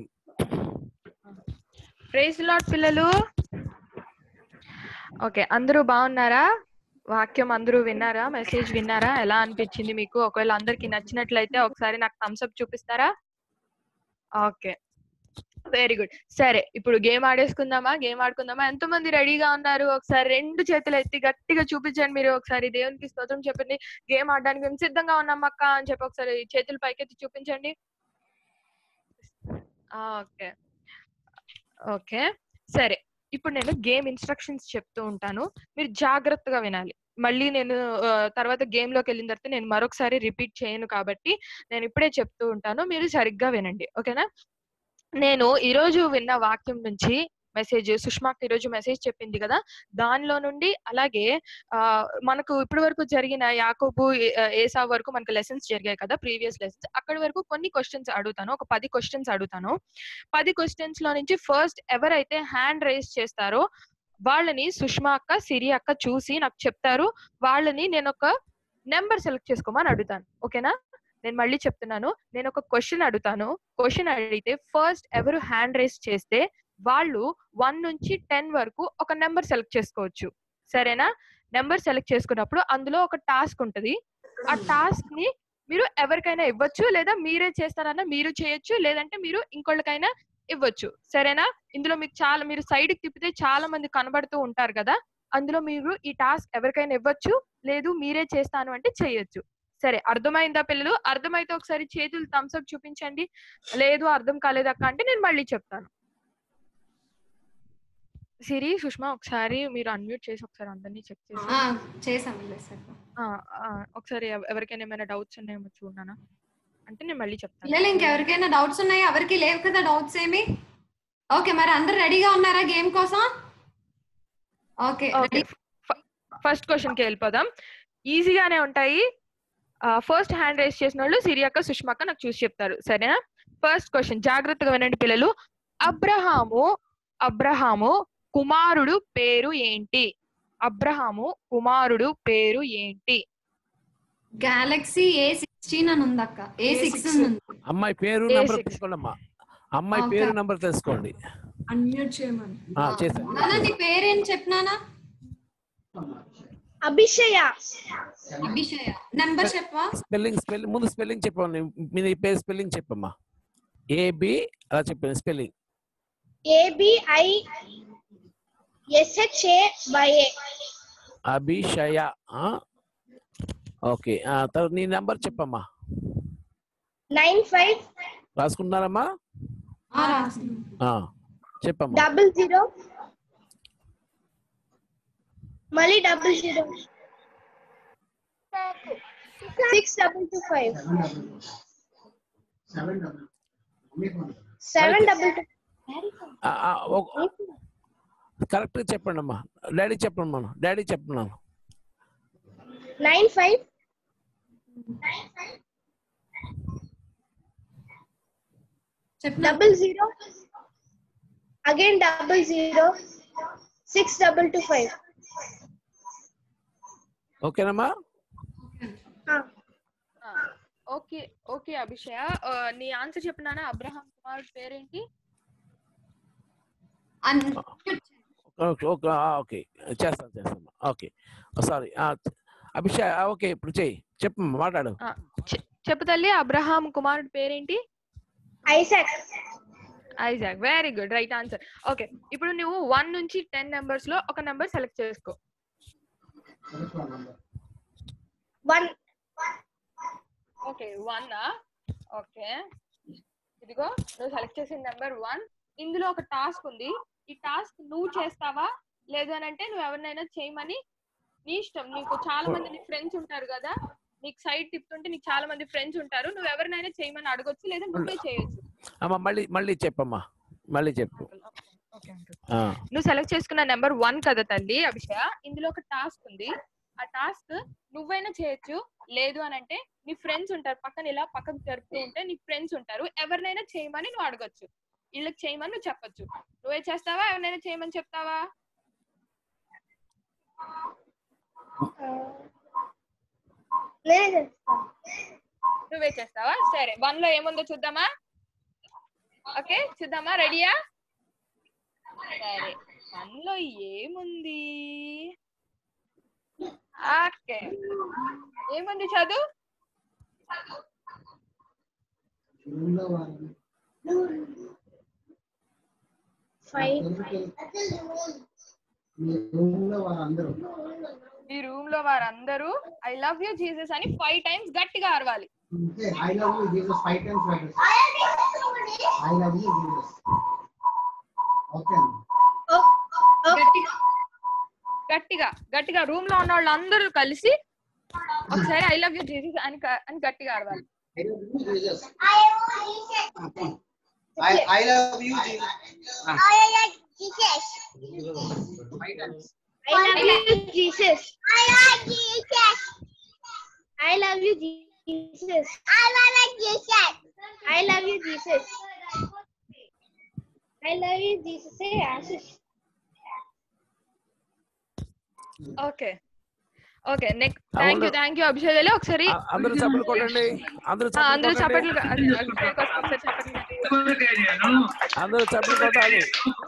E: ప్రైజ్ లార్డ్ పిల్లలు। ఓకే, అందరూ బాగున్నారా? వాక్యం అందరూ విన్నారా? మెసేజ్ విన్నారా? ఎలా అనిపించింది మీకు? ఒకవేళ అందరికి నచ్చినట్లయితే ఒకసారి నాకు థమ్స్ అప్ చూపిస్తారా? Okay, very good. సరే, ఇప్పుడు గేమ్ ఆడేసుకుందామా? గేమ్ ఆడుకుందామా? ఎంతమంది రెడీగా ఉన్నారు? ఒకసారి రెండు చేతులు ఎత్తి గట్టిగా చూపించండి. మీరు ఒకసారి దేవునికి స్తోత్రం చెప్పండి. గేమ్ ఆడడానికి మేము సిద్ధంగా ఉన్నాం అక్క అని చెప్పి ఒకసారి చేతులు పైకెత్తి చూపించండి. ఓకే ఓకే సరే, ఇప్పుడు నేను గేమ్ ఇన్స్ట్రక్షన్స్ చెప్తూ ఉంటాను, మీరు జాగ్రత్తగా వినాలి. మళ్ళీ నేను తర్వాత గేమ్ లోకి వెళ్ళిన తర్వాత నేను మరొకసారి రిపీట్ చేయను, కాబట్టి నేను ఇప్పుడే చెప్తూ ఉంటాను, మీరు సరిగ్గా వినండి. ఓకేనా? నేను ఈరోజు విన్న వాక్యం నుంచి మెసేజ్, సుష్మాకి ఈరోజు మెసేజ్ చెప్పింది కదా, దానిలో నుండి అలాగే ఆ మనకు ఇప్పటి వరకు జరిగిన యాకోబు ఏసావు వరకు మనకు లెసన్స్ జరిగాయి కదా, ప్రీవియస్ లెసన్స్, అక్కడి వరకు కొన్ని క్వశ్చన్స్ అడుగుతాను, ఒక పది క్వశ్చన్స్ అడుగుతాను. పది క్వశ్చన్స్ లో నుంచి ఫస్ట్ ఎవరైతే హ్యాండ్ రైజ్ చేస్తారో వాళ్ళని సుష్మా అక్క, సిరి అక్క చూసి నాకు చెప్తారు, వాళ్ళని నేను ఒక నెంబర్ సెలెక్ట్ చేసుకోమని అడుగుతాను. ఓకేనా? నేను మళ్ళీ చెప్తున్నాను, నేను ఒక క్వశ్చన్ అడుగుతాను. క్వశ్చన్ అడిగితే ఫస్ట్ ఎవరు హ్యాండ్ రైజ్ చేస్తే వాళ్ళు వన్ నుంచి టెన్ వరకు ఒక నెంబర్ సెలెక్ట్ చేసుకోవచ్చు. సరేనా? నెంబర్ సెలెక్ట్ చేసుకున్నప్పుడు అందులో ఒక టాస్క్ ఉంటది. ఆ టాస్క్ ని మీరు ఎవరికైనా ఇవ్వచ్చు, లేదా మీరే చేస్తారన్నా మీరు చేయొచ్చు, లేదంటే మీరు ఇంకొకరికైనా ఇవ్వచ్చు. సరేనా? ఇందులో మీకు చాలా, మీరు సైడ్ కి తిప్పితే చాలా మంది కనబడుతూ ఉంటారు కదా, అందులో మీరు ఈ టాస్క్ ఎవరికైనా ఇవ్వచ్చు, లేదు మీరే చేస్తాను అంటే చేయొచ్చు. సరే, అర్థమైందా పిల్లలు? అర్థమైతే ఒకసారి చేతులు థమ్స్ అప్ చూపించండి. లేదు అర్థం కాలేదక్క అంటే నేను మళ్ళీ చెప్తాను. సిరి సుష్మా ఒకసారి మీరు అన్మ్యూట్ చేసి ఒకసారి అందరినీ చెక్ చేసి
C: ఆ, చేశాను సార్.
E: ఆ, ఆ, ఒకసారి ఎవ- ఎవరికైనా ఏమైనా డౌట్స్ ఉన్నాయేమో చూడనా అంటే నేను మళ్ళీ చెప్తాను.
C: పిల్లలు ఇంకెవరికైనా డౌట్స్ ఉన్నాయా? ఎవరికి లేవు కదా డౌట్స్ ఏమి? ఓకే, మరి అందరు రెడీగా ఉన్నారా గేమ్ కోసం? ఓకే,
E: ఓకే, ఫస్ట్ క్వశ్చన్ కి వెళ్ళిపోదాం. ఈజీగానే ఉంటాయి. ఫస్ట్ హ్యాండ్ రైస్ చేసిన వాళ్ళు సిరియక్క సుష్మాక నాకు చూసి చెప్తారు, సరేనా? ఫస్ట్ క్వశ్చన్ జాగ్రత్తగా వినండి పిల్లలు. అబ్రహాము అబ్రహాము కుమారుడు పేరు ఏంటి? అబ్రహాము కుమారుడు పేరు ఏంటి?
C: గెలాక్సీ ఏ సిక్స్టీన్ అని ఉంది అక్క. ఏ సిక్స్ ఉంది.
B: అమ్మాయి పేరు
E: ఏ
B: నంబర్
E: సిక్స్.
B: తీసుకోండి అమ్మా. అమ్మాయి
C: ఓకే.
B: పేరు నంబర్ తెలుసుకోండి.
F: అన్మ్యూట్ చేయమని.
B: ఆ, చేశాను.
C: నాన్న నీ పేరేం చెప్పినానా?
D: అభిషయ.
C: అభిషయ. నెంబర్ చెప్పవా?
B: స్పెల్లింగ్ స్పెల్లింగ్ ముందు స్పెల్లింగ్ చెప్పండి. మీ పేరు స్పెల్లింగ్ చెప్పమ్మా. ఏబి అలా చెప్పండి spelling.
D: A B I S H A Y A.
B: Abhishaya. Okay, తర్వాత నీ నెంబర్ చెప్పమ్మా.
D: నైన్ ఫైవ్
B: రాసుకుంటున్నారమ్మా?
C: ఆ, రాస్తున్నా.
B: ఆ, చెప్పమ్మా.
D: డబుల్ జీరో మళ్ళీ double zero six double two five seven double two.
B: Correct చెప్పండి అమ్మా. డాడీ చెప్పండి మనం డాడీ చెప్తున్నాను.
D: Nine five double zero again double zero six double two five.
B: ఓకేనమ్మా?
E: ఓకే ఓకే అభిషయ, ఆ, నీ ఆన్సర్ చెప్పినానా? అబ్రహాం కుమారుడు పేరేంటి?
B: ఓకే ఓకే ఓకే చేస్తాను చేస్తాను. Okay, sorry Abhishek. ఓకే, ఇప్పుడు చెయ్యి, చెప్పమ్మా, మాట్లాడు.
E: ఆ, చె- చెప్పు తల్లి. అబ్రహాం కుమారుడు పేరేంటి?
D: Isaac.
E: Isaac. Very good, right answer. Okay, ఇప్పుడు నువ్వు వన్ నుంచి టెన్ నెంబర్స్ లో ఒక నెంబర్ సెలెక్ట్ చేసుకో.
D: వన్.
E: Okay, one. ఓకే, ఇదిగో నువ్వు సెలెక్ట్ చేసిన నెంబర్ వన్. ఇందులో ఒక టాస్క్ ఉంది. ఈ టాస్క్ నువ్వు చేస్తావా లేదు అని అంటే నువ్వు ఎవరినైనా చేయమని నీ ఇష్టం. నీకు చాలా మంది నీ ఫ్రెండ్స్ ఉంటారు కదా, నీకు సైడ్ తిప్పుతుంటే నీకు చాలా మంది ఫ్రెండ్స్ ఉంటారు. నువ్వు ఎవరినైనా చేయమని అడగొచ్చు, లేదా నువ్వే చేయొచ్చు.
B: అమ్మా మళ్ళీ మళ్ళీ చెప్పమ్మా, మళ్ళీ చెప్పు.
E: నువ్వు సెలెక్ట్ చేసుకున్న నెంబర్ వన్ కదా తల్లి అభిషేక్. ఇందులో ఒక టాస్క్ ఉంది. ఆ టాస్క్ నువ్వైనా చేయొచ్చు, లేదు అని అంటే నీ ఫ్రెండ్స్ ఉంటారు పక్కన, ఇలా పక్కకు జరుపుతూ ఉంటే నీ ఫ్రెండ్స్ ఉంటారు, ఎవరినైనా చేయమని నువ్వు అడగొచ్చు. వీళ్ళకి చేయమని నువ్వు చెప్పొచ్చు. నువ్వే చేస్తావా, ఎవరినైనా చేయమని చెప్తావా? నువ్వే చేస్తావా? సరే, వన్ లో ఏముందో చూద్దామా? ఓకే, చూద్దామా? రెడీయా? సరే, వన్ లో ఏముంది? ఓకే, ఏముంది చదువు. ఈ రూమ్ లో వారందరూ ఐ లవ్ యూ జీసస్ అని ఫైవ్ టైమ్స్ గట్టిగా అరవాలి.
I: I love you Jesus five times better. I love you Jesus. Okay.
E: గట్టిగా గట్టిగా గట్టిగా రూమ్ లో ఉన్న వాళ్ళందరూ కలిసి ఒకసారి ఐ లవ్ యూ జీసస్ అని అని గట్టిగా అరవాలి.
I: I I love you Jesus.
H: I love Jesus.
I: Five times.
D: I love you Jesus.
H: I love Jesus.
D: I love you Jesus.
H: I love Jesus.
D: I love you Jesus. I love you Jesus. Say Ashish.
E: Okay okay next. Thank you thank you Abhishek. ఒకసారి
B: అందరూ చప్పట్లు కొట్టండి. అందరూ
E: అందరూ చప్పట్లు
B: అందరూ చప్పట్లు కొట్టాలి.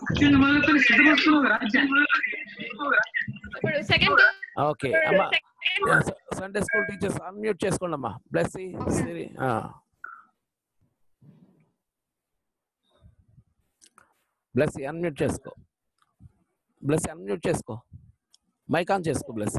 E: ఇప్పుడు సెకండ్.
B: ఓకే అమ్మా, సండే స్కూల్ టీచర్స్ అన్మ్యూట్ చేసుకోండి అమ్మా. బ్లెస్ సిరి. బ్లెస్ అన్మ్యూట్ చేసుకో. బ్లెస్ అన్మ్యూట్ చేసుకో. మైక్ ఆన్ చేసుకో. బ్లెస్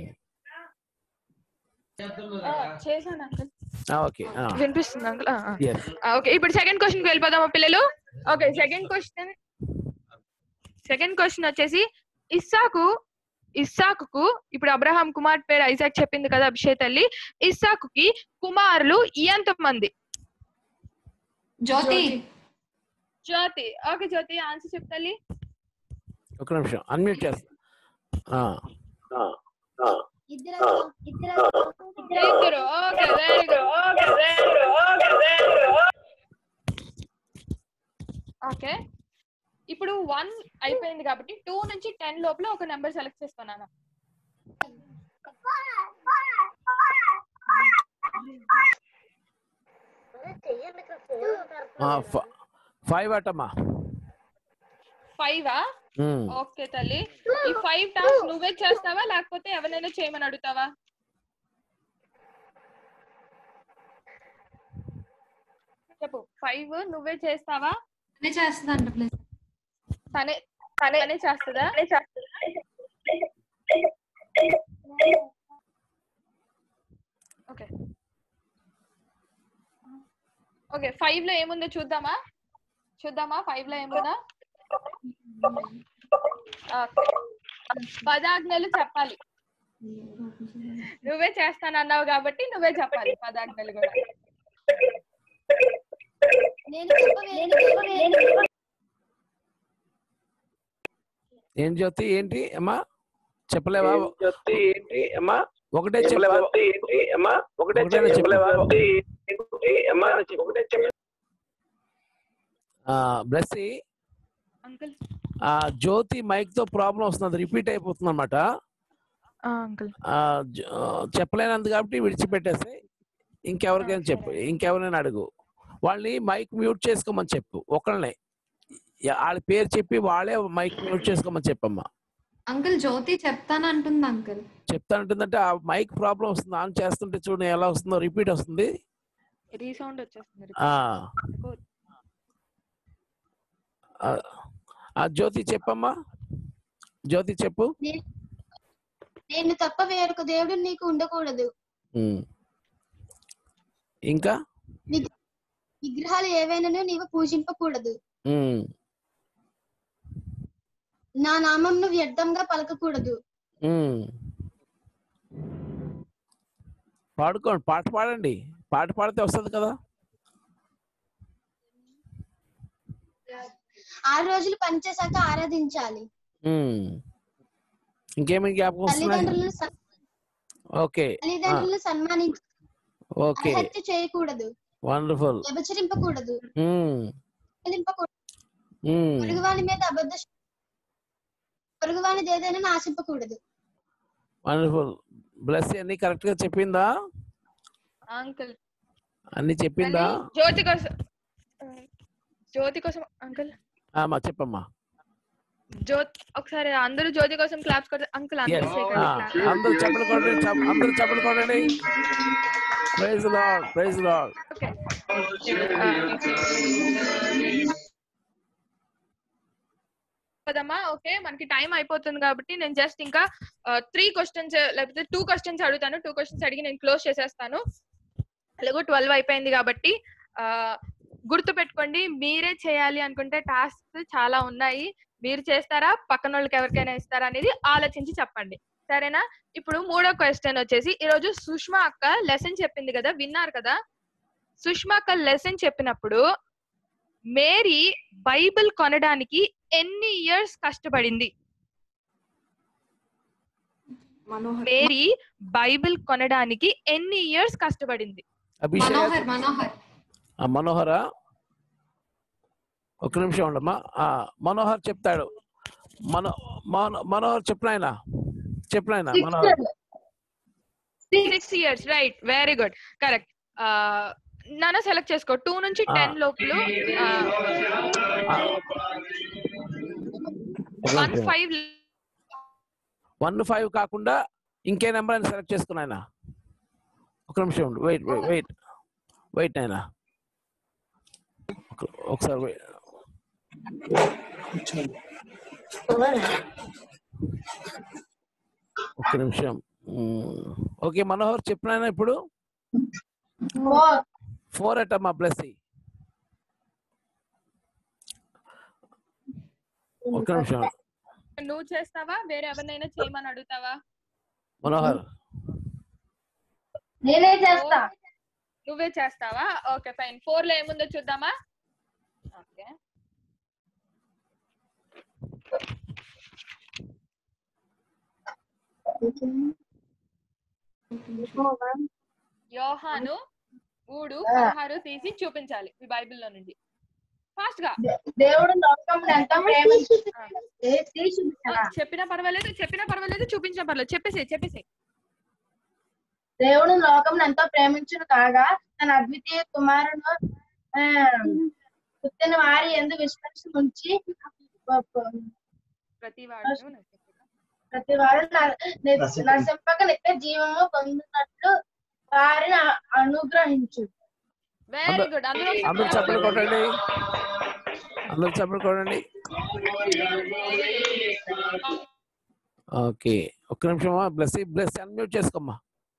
E: చేశాను అంకుల్.
B: ఓకే,
E: వినిపిస్తుంది అంకుల్. ఓకే, ఇప్పుడు సెకండ్ క్వశ్చన్ కి వెళ్ళిపోదామా పిల్లలు? Okay, second question second question వచ్చేసి ఇస్సాకు ఇస్సాకుకు ఇప్పుడు అబ్రహాం కుమార్ పేరు ఐజాక్ చెప్పింది కదా అభిషేక్ తల్లి. ఇస్సాకుకి కుమారులు ఎంత మంది?
C: జ్యోతి
E: జ్యోతి ఓకే జ్యోతి ఆన్సర్ చెప్తాలి.
B: ఒక నిమిషం అన్మ్యూట్ చేస్తా.
E: ఇద్దరు okay very good okay very good okay very good okay. ఇప్పుడు వన్ అయిపోయింది కాబట్టి టూ నుంచి టెన్ లోపల ఒక నెంబర్ సెలెక్ట్ చేసుకున్నాను.
B: ఫైవ్ అటమ్మా.
E: ఫైవా? ఓకే తల్లి. ఈ ఫైవ్ టాస్క్ నువ్వే చేస్తావా లేకపోతే ఎవరైనా చేయమని అడుగుతావా? చెప్పు. ఫైవ్ నువ్వే చేస్తావా?
C: చేస్తుందంట ప్లీజ్.
E: తనే తనే చేస్తుందా? ఓకే ఓకే ఫైవ్ లో ఏముందో చూద్దామా చూద్దామా ఫైవ్ లో ఏముందా? పదాజ్ఞలు చెప్పాలి. నువ్వే చేస్తానన్నావు కాబట్టి నువ్వే చెప్పాలి పదాజ్ఞలు కూడా.
B: ఏం జ్యోతి ఏంటి అమ్మా చెప్పలేవా? జ్యోతి ఏంటి అమ్మా ఒకటే చెప్పలేవా? ఏంటి అమ్మా ఒకటే చెప్పలేవా? బ్లెస్సీ
E: అంకుల్
B: జ్యోతి మైక్ తో ప్రాబ్లం వస్తుంది, రిపీట్ అయిపోతుంది అనమాట. చెప్పలేనందు కాబట్టి విడిచిపెట్టేసి ఇంకెవరికైనా చెప్పు, ఇంకెవరైనా అడుగు. వాళ్ళని మైక్ మ్యూట్ చేసుకోమని చెప్పు, ఒకళ్ళని వాళ్ళ పేరు చెప్పి వాళ్ళే మైక్ మ్యూట్ చేసుకోమని చెప్పమ్మా.
C: అంకుల్ జ్యోతి చెప్తానంటుంది. అంకుల్
B: చెప్తానంటుందంటే ఆ మైక్ ప్రాబ్లం వస్తుంది, ఆన్ చేస్తుంటే చూడు ఎలా వస్తుందో, రిపీట్ వస్తుంది.
E: రీసౌండ్ వచ్చేస్తుంది.
B: జ్యోతి చెప్పమ్మా. జ్యోతి చెప్పు.
D: నేను తప్ప వేరొక దేవుడు నీకు ఉండకూడదు.
B: ఇంకా
D: విగ్రహాలు ఏవైనా నీవు పూజింపకూడదు. నా నామంను వ్యర్థంగా పలకకూడదు.
B: పాడుకోండి, పాట పాడండి, పాట పాడితే వస్తుంది కదా.
D: ఆరు రోజులు పనిచేశాక ఆరాధించాలి.
B: ఇంకేమైనా జ్ఞాపకం వస్తున్నాయి? ఓకే
D: తల్లిదండ్రులను సన్మానించి హత్య చేయకూడదు.
B: వండర్ఫుల్.
D: వ్యభిచరింపకూడదు. పొరుగువాని మీద అబద్ధ పొరుగువానిది ఏదైనా ఆశింపకూడదు.
B: వండర్ఫుల్. బ్లెస్ అన్ని కరెక్ట్ గా చెప్పిందా?
E: అంకుల్
B: అన్ని చెప్పిందా?
E: జ్యోతి కోసం జ్యోతి కోసం అంకుల్
B: అమ్మా చెప్పమ్మా.
E: జ్యోతి ఒకసారి అందరూ జ్యోతి కోసం క్లాప్స్ కొట్టారు. అంకుల్ అందరూ
B: అందరూ చప్పట్లు కొట్టండి, అందరూ చప్పట్లు కొట్టండి. Praise Lord, praise Lord.
E: Okay కదమ్మా. ఓకే మనకి టైం అయిపోతుంది కాబట్టి నేను జస్ట్ ఇంకా త్రీ క్వశ్చన్స్ లేకపోతే టూ క్వశ్చన్స్ అడుగుతాను. టూ క్వశ్చన్స్ అడిగి నేను క్లోజ్ చేసేస్తాను. అలాగో ట్వెల్వ్ అయిపోయింది కాబట్టి ఆ గుర్తు పెట్టుకోండి, మీరే చేయాలి అనుకుంటే టాస్క్ చాలా ఉన్నాయి. మీరు చేస్తారా, పక్కన వాళ్ళకి ఎవరికైనా ఇస్తారా అనేది ఆలోచించి చెప్పండి, సరేనా? ఇప్పుడు మూడో క్వశ్చన్ వచ్చేసి, ఈరోజు సుష్మా అక్క లెసన్ చెప్పింది కదా, విన్నారు కదా? సుష్మా అక్క లెసన్ చెప్పినప్పుడు మేరీ బైబిల్ కొనడానికి ఎన్ని ఇయర్స్ కష్టపడింది? మేరీ బైబిల్ కొనడానికి ఎన్ని ఇయర్స్ కష్టపడింది?
C: మనోహర్ మనోహర్
B: మనోహరా ఒక నిమిషం ఉండమ్మా. మనోహర్ చెప్తాడు. మనో మనోహర్ చెప్పినాయన చెప్పినాయన Manohar
E: six years right, very good, correct. నాన్న సెలెక్ట్ చేసుకో. టూ నుంచి టెన్ లోపల వన్ ఫైవ్
B: వన్ ఫైవ్ కాకుండా ఇంకే నెంబర్ అని సెలెక్ట్ చేసుకున్నాయన. ఒక నిమిషం ఉండు, వెయిట్ వెయిట్ వెయిట్ అయినా ఒకసారి ఒక్క నిమిషం. ఓకే మనోహర్ చెప్పినా ఇప్పుడు ఫోర్ అటమ్మా. ప్లస్ ఒక్క నిమిషం
E: నువ్వు చేస్తావా వేరే ఎవరినైనా చేయమని అడుగుతావా?
B: మనోహర్
J: నేనే చేస్తా.
E: నువ్వే చేస్తావా? Okay fine. ఫోర్ లో ఏముందో చూద్దామా? ఓకే యోహాను మూడు పదహారు తీసి చూపించాలి మీ బైబిల్లో నుండి ఫాస్ట్ గా.
J: దేవుడు లోకమును ఎంతో ప్రేమించి
E: చెప్పినా పర్వాలేదు చెప్పినా పర్వాలేదు చూపించినా పర్వాలేదు చెప్పేసి చెప్పేసి
J: దేవుడు లోకమును ఎంతో ప్రేమించును కాగా తన అద్వితీయ కుమారుడు పుట్టిన వారి యందు విశ్వాసం ఉంచి
E: ప్రతి వాడు
J: ప్రతి వారు నరసింపక నిత్య జీవము పొందినట్లు వారిని అనుగ్రహించు.
E: Very good.
B: అందరూ చప్పట్లు కొట్టండి, అందరూ చప్పట్లు కొట్టండి. ఓకే ఒక్క నిమిషం బ్లెస్ బ్లెస్ అన్మ్యూట్ చేసుకోమ్మా.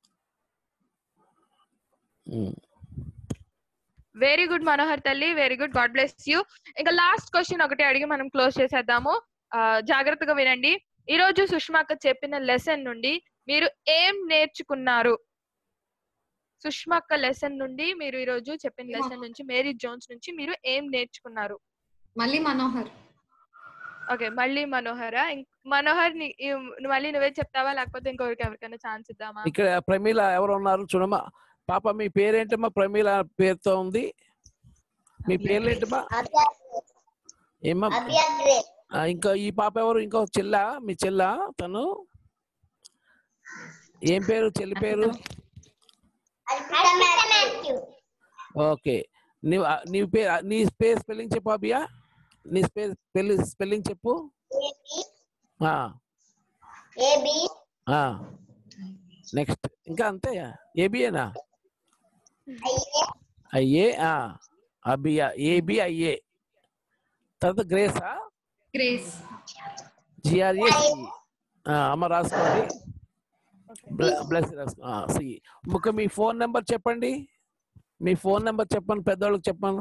E: వెరీ గుడ్ మనోహర్ తల్లి, very good, God bless you. ఇంకా లాస్ట్ క్వశ్చన్ ఒకటి అడిగి మనం క్లోజ్ చేసేద్దాము. జాగ్రత్తగా వినండి. ఈ రోజు సుష్మాక చెప్పిన లెసన్ నుండి మీరు ఏం నేర్చుకున్నారు? సుష్మాక లెసన్ నుండి మీరు ఈ రోజు చెప్పిన లెసన్ నుంచి మేరీ జోన్స్ నుంచి మీరు ఏం నేర్చుకున్నారు?
C: మళ్ళీ మనోహర్.
E: ఓకే మళ్ళీ మనోహర. మనోహర్ మళ్ళీ నువ్వే చెప్తావా లేకపోతే ఇంకొకరికి ఎవరికైనా ఛాన్స్ ఇద్దామా?
B: ఇక్కడ ప్రమీల ఎవరు ఉన్నారు చూడమ్మా. పాప మీ పేరేంటమ్మా? ప్రమీల పేరుతో ఉంది. మీ పేర్లేంటమ్మా? ఏమ్మా? ఇంకా ఈ పాప ఎవరు? ఇంకో చెల్ల, మీ చెల్ల తను ఏం పేరు? చెల్లి పేరు? ఓకే నీ నీ పేరు నీ పేరు స్పెల్లింగ్ చెప్పు అభియా. నీ పేరు స్పెల్లింగ్ చెప్పు. నెక్స్ట్ ఇంకా అంతే ఏబిఏనా? అయ్యే అభియా ఏబి అయ్యే. తర్వాత గ్రేసా?
C: గ్రేస్
B: జిఆర్ఏ అమ్మ రాసుకోండి. Blessy. ఇంకా మీ ఫోన్ నెంబర్ చెప్పండి. మీ ఫోన్ నెంబర్ చెప్పండి, పెద్దవాళ్ళకి చెప్పాను.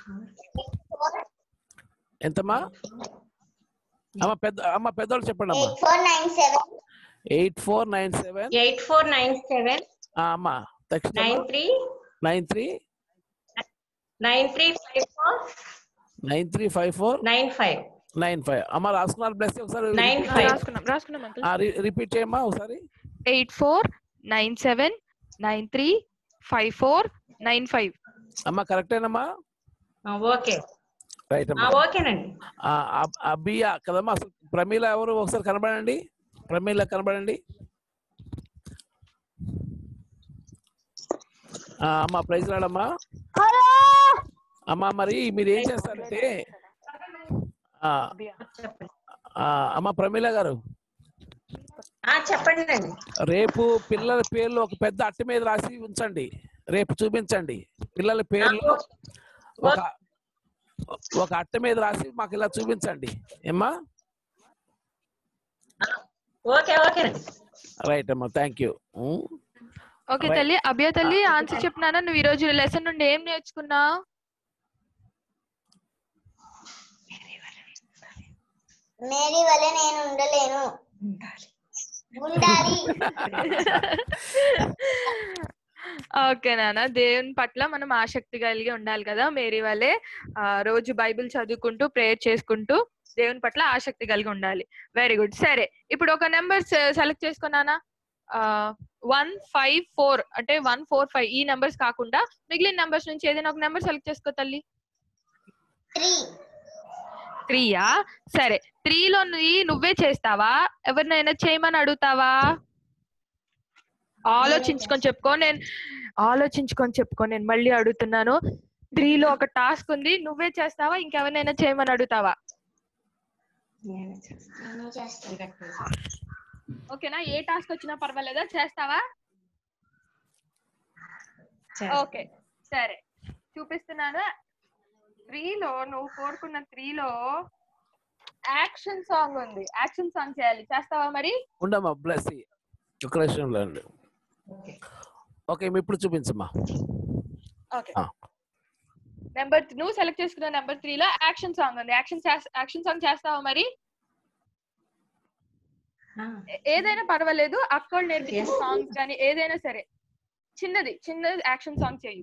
B: ఎంతమ్మా అమ్మ? పెద్ద అమ్మ పెద్దవాళ్ళు చెప్పండి అమ్మా. Eight four nine seven
G: eight four nine seven
B: అమ్మా
G: nine three
B: nine three
G: nine three five four
B: nine three five four
G: nine five
B: nine five అమ్మ రాసుకున్నారు. బ్లెస్ ఒకసారి రిపీట్ చేయమ్మా ఒకసారి.
E: Eight four nine seven nine three five four nine five.
B: అమ్మ కరెక్టేనమ్మా?
G: Okay
B: right అమ్మా.
G: ఓకేనండి.
B: అభియా కదమ్మా. అసలు ప్రమీల ఎవరు? ఒకసారి కనబడండి. ప్రమీల కనబడండి. అమ్మా ప్రైజ్ రాడమ్మా. అమ్మా మరి మీరు ఏం చేస్తారంటే అమ్మ ప్రమీల గారు
G: చెప్పండి.
B: రేపు పిల్లల పేర్లు ఒక పెద్ద అట్ట మీద రాసి ఉంచండి. రేపు చూపించండి. పిల్లల పేర్లు ఒక ఒక అట్ట మీద రాసి మాకు ఇలా చూపించండి. ఏమ్మా? రైట్ అమ్మా, థ్యాంక్ యూ.
E: ఓకే తల్లి. అభయ తల్లి ఆన్సర్ చెప్పినానా? నువ్వు ఈ రోజు లెసన్ నుండి ఏం నేర్చుకున్నావు?
H: మేరీ వలె నేను ఉండలేను, ఉండాలి.
E: ఓకే నాన్న, దేవుని పట్ల మనం ఆసక్తి కలిగి ఉండాలి కదా. మేరీ వలె రోజు బైబిల్ చదువుకుంటూ ప్రేయర్ చేసుకుంటూ దేవుని పట్ల ఆసక్తి కలిగి ఉండాలి. Very good. సరే ఇప్పుడు ఒక నెంబర్ సెలెక్ట్ చేసుకున్నానా? వన్ ఫైవ్ ఫోర్ అంటే వన్ ఫోర్ ఫైవ్ ఈ నెంబర్స్ కాకుండా మిగిలిన నెంబర్స్ నుంచి ఏదైనా ఒక నెంబర్ సెలెక్ట్ చేసుకో తల్లి. త్రీయా? సరే త్రీలో నువ్వే చేస్తావా ఎవరినైనా చేయమని అడుగుతావా? ఆలోచించుకొని చెప్పుకో. నేను ఆలోచించుకొని చెప్పుకో నేను మళ్ళీ అడుగుతున్నాను. త్రీలో ఒక టాస్క్ ఉంది, నువ్వే చేస్తావా ఇంకెవరినైనా చేయమని అడుగుతావా? ఓకేనా? ఏ టాస్క్ వచ్చినా పర్వాలేదా? చేస్తావా? ఓకే సరే చూపిస్తున్నాను. త్రీలో నువ్వు కోరుకున్న త్రీలో యాక్షన్ సాంగ్ ఉంది. యాక్షన్ సాంగ్ చేయాలి. చేస్తావా మరి?
B: ఉండమ్మా బ్లెస్ ఒక నిమిషంలో. ఓకే ఇప్పుడు చూపించమ్మా.
E: ఓకే నెంబర్ నువ్వు సెలెక్ట్ చేసుకున్న నెంబర్ త్రీలో యాక్షన్ సాంగ్ ఉంది. యాక్షన్ యాక్షన్ సాంగ్ చేస్తావా మరి? ఏదైనా పర్వాలేదు, అక్కడ నేర్పించిన సాంగ్స్ కానీ ఏదైనా సరే, చిన్నది చిన్నది యాక్షన్ సాంగ్ చేయి.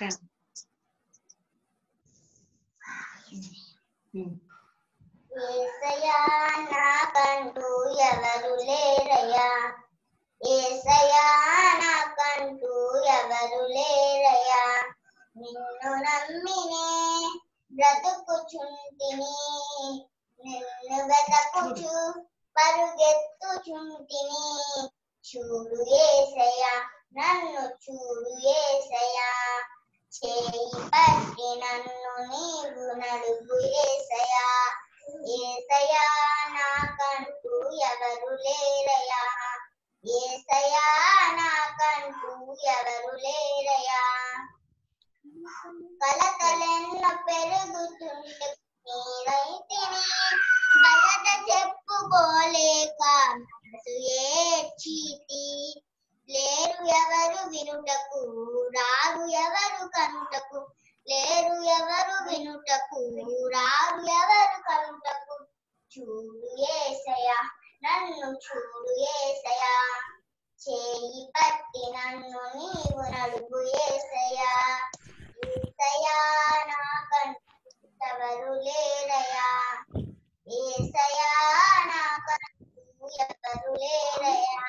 H: ఏసయ్యా నాకంటూ ఎవరు లేరయ్యా, ఏసయ్యా నాకంటూ ఎవరు లేరయ్యా, నిన్ను నమ్మినే బ్రతుకుచుంటిని, నిన్ను వెతకుచు పరుగెత్తుచుంటిని, చూడు ఏసయ్యా నన్ను చూడు ఏసయ్యా, చేయి పట్టి నన్ను నీవు నడుపు ఏసయ్యా, ఏసయ్యా నాకంటూ ఎవరు లేరయ్యా, ఏసయ్యా నాకంటూ ఎవరు లేరయ్యా, కలతలెన్నో పెరుగుతుంటే నీవైతిని, బయట చెప్పుకోలేక ఏడ్చితి, లేరు ఎవరు వినుటకు రారు ఎవరు కనుటకు, లేరు ఎవరు వినుటకు రారు ఎవరు కనుటకు, చూడు ఏసయ్యా నన్ను చూడు ఏసయ్యా, చేయి పట్టి నన్ను నీవు నడుపు ఏసయ్యా, ఏసయ్యా నాకంటూ ఎవరు లేరయ్యా, ఏసయ్యా నాకంటూ ఎవరు లేరయ్యా.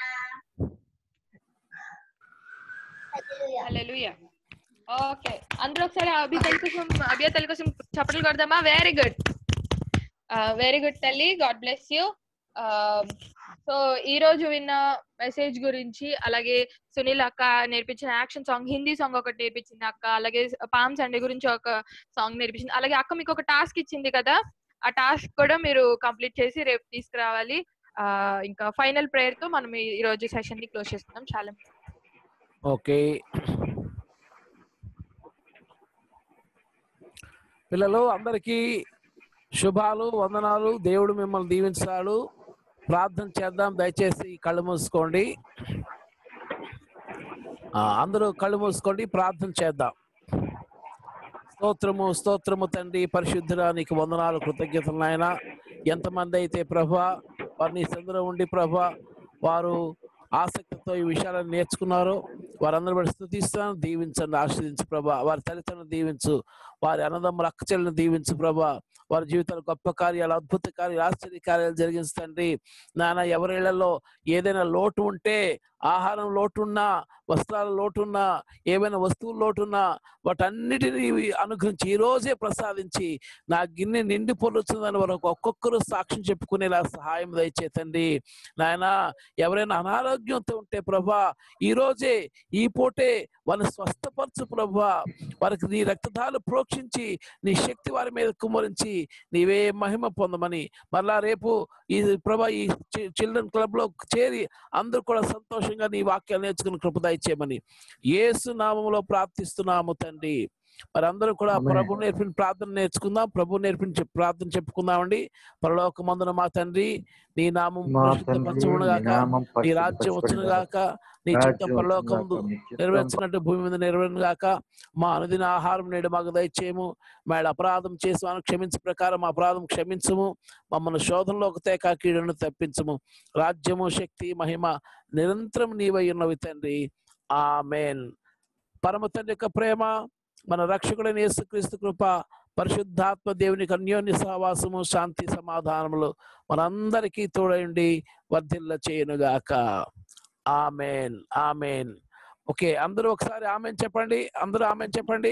E: హల్లెలూయా. ఓకే, అందరూ ఒకసారి అభితల కోసం అభితల కోసం చప్పట్లు కొడదామా? వెరీ గుడ్, వెరీ గుడ్ తల్లి, గాడ్ బ్లెస్ యూ. సో ఈ రోజు విన్న మెసేజ్ గురించి, అలాగే సునీల్ అక్క నేర్పించిన యాక్షన్ సాంగ్, హిందీ సాంగ్ ఒకటి నేర్పించింది అక్క, అలాగే పామ్ సండే గురించి ఒక సాంగ్ నేర్పించింది, అలాగే అక్క మీకు ఒక టాస్క్ ఇచ్చింది కదా, ఆ టాస్క్ కూడా మీరు కంప్లీట్ చేసి రేపు తీసుకురావాలి. ఆ ఇంకా ఫైనల్ ప్రేయర్ తో మనం ఈ రోజు సెషన్ ని క్లోజ్ చేస్తున్నాం. చాలా
B: ఓకే పిల్లలు, అందరికీ శుభాలు, వందనాలు. దేవుడు మిమ్మల్ని దీవించాడు. ప్రార్థన చేద్దాం. దయచేసి కళ్ళు మూసుకోండి. అందరూ కళ్ళు మూసుకోండి, ప్రార్థన చేద్దాం. స్తోత్రము స్తోత్రము తండ్రి, పరిశుద్ధుడా నీకు వందనాలు, కృతజ్ఞతలు నాయన. ఎంతమంది అయితే ప్రభా వారు నీ సందులో ఉండి ప్రభా వారు ఆసక్తితో ఈ విషయాలను నేర్చుకున్నారో వారందరూ బట్టి స్తుతిస్తాను. దీవించండి, ఆశీర్వదించు ప్రభా. వారి తల్లిదండ్రులను దీవించు, వారి అన్నదమ్ముల అక్క చెల్లెలను దీవించు ప్రభా. వారి జీవితాలు గొప్ప కార్యాలు, అద్భుత కార్యాలు, ఆశ్చర్య కార్యాలు జరిగించండి నాన్న. ఎవరిళ్లలో ఏదైనా లోటు ఉంటే, ఆహారం లోటున్నా, వస్త్రాల లోటున్నా, ఏమైనా వస్తువులు లోటున్నా వాటన్నిటినీ అనుగ్రహించి ఈ రోజే ప్రసాదించి నా గిన్నె నిండి పొర్లుతుందని వరకు ఒక్కొక్కరు సాక్ష్యం చెప్పుకునేలా సహాయం దయచేతండి నాయన. ఎవరైనా అనారోగ్యంతో ఉంటే ప్రభా ఈ రోజే ఈ పూటే వారిని స్వస్థపరచు ప్రభా. వారికి నీ రక్తధాలు ప్రోక్షించి నీ శక్తి వారి మీద కుమ్మరించి నీవే మహిమ పొందమని, మరలా రేపు ఈ ప్రభా ఈ చిల్డ్రన్ క్లబ్ లో చేరి అందరూ కూడా సంతోషంగా నీ వాక్యాలు నేర్చుకుని కృప దయచేయమని యేసు నామములో ప్రార్థిస్తున్నాము తండ్రి. మరి అందరూ కూడా ప్రభు నేర్పిన ప్రార్థన నేర్చుకుందాం. ప్రభు నేర్పించి ప్రార్థన చెప్పుకుందామండి. పరలోకమందున మా తండ్రి, నీ నామం పరిశుద్ధపరచును గాక, నీ రాజ్యం వచ్చును గాక, నీ చిత్తం పరలోకం నెరవేర్చినట్టు భూమి మీద నెరవేరును గాక. మా అనుదిన ఆహారం నేడు మాకు దయచేయము. మేడ అపరాధం చేసి మనం క్షమించే ప్రకారం అపరాధం క్షమించము. మమ్మల్ని శోధనలోకి తేక కీడును తప్పించము. రాజ్యము, శక్తి, మహిమ నిరంతరం నీవై ఉన్నవి తండ్రి. ఆమేన్. పరమ తండ్రి యొక్క ప్రేమ, మన రక్షకుడైన యేసుక్రీస్తు కృప, పరిశుద్ధాత్మ దేవునికి అన్యోన్య సహవాసము, శాంతి, సమాధానములు మనందరికీ తోడైండి వర్ధిల్ల చేయనుగాక. ఆమేన్, ఆమేన్. ఓకే, అందరూ ఒకసారి ఆమేన్ చెప్పండి. అందరూ ఆమేన్ చెప్పండి.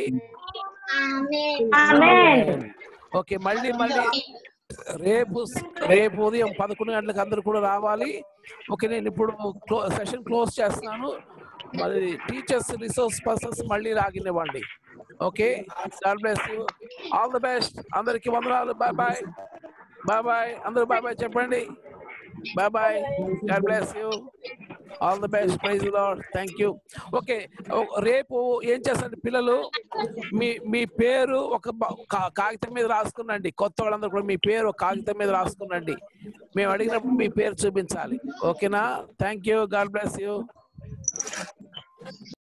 B: ఓకే, మళ్ళీ మళ్ళీ రేపు రేపు ఉదయం పదకొండు గంటలకు అందరూ కూడా రావాలి. ఓకే, నేను ఇప్పుడు సెషన్ క్లోజ్ చేస్తున్నాను. మరి టీచర్స్, రిసోర్స్ పర్సన్స్ మళ్ళీ రాగినివ్వండి. Okay, God bless you, all the best. అందరికి వందనాలు. Bye bye, bye bye. అందరూ బాయ్ బాయ్ చెప్పండి. Bye bye, God bless you, all the best, praise the Lord, thank you. Okay, రేపు ఏం చేస్తారంటే పిల్లలు, మీ మీ పేరు ఒక కాగితం మీద రాసుకునండి. కొత్త వాళ్ళందరూ కూడా మీ పేరు ఒక కాగితం మీద రాసుకునండి. మేము అడిగినప్పుడు మీ పేరు చూపించాలి. ఓకేనా? Thank you, God bless you.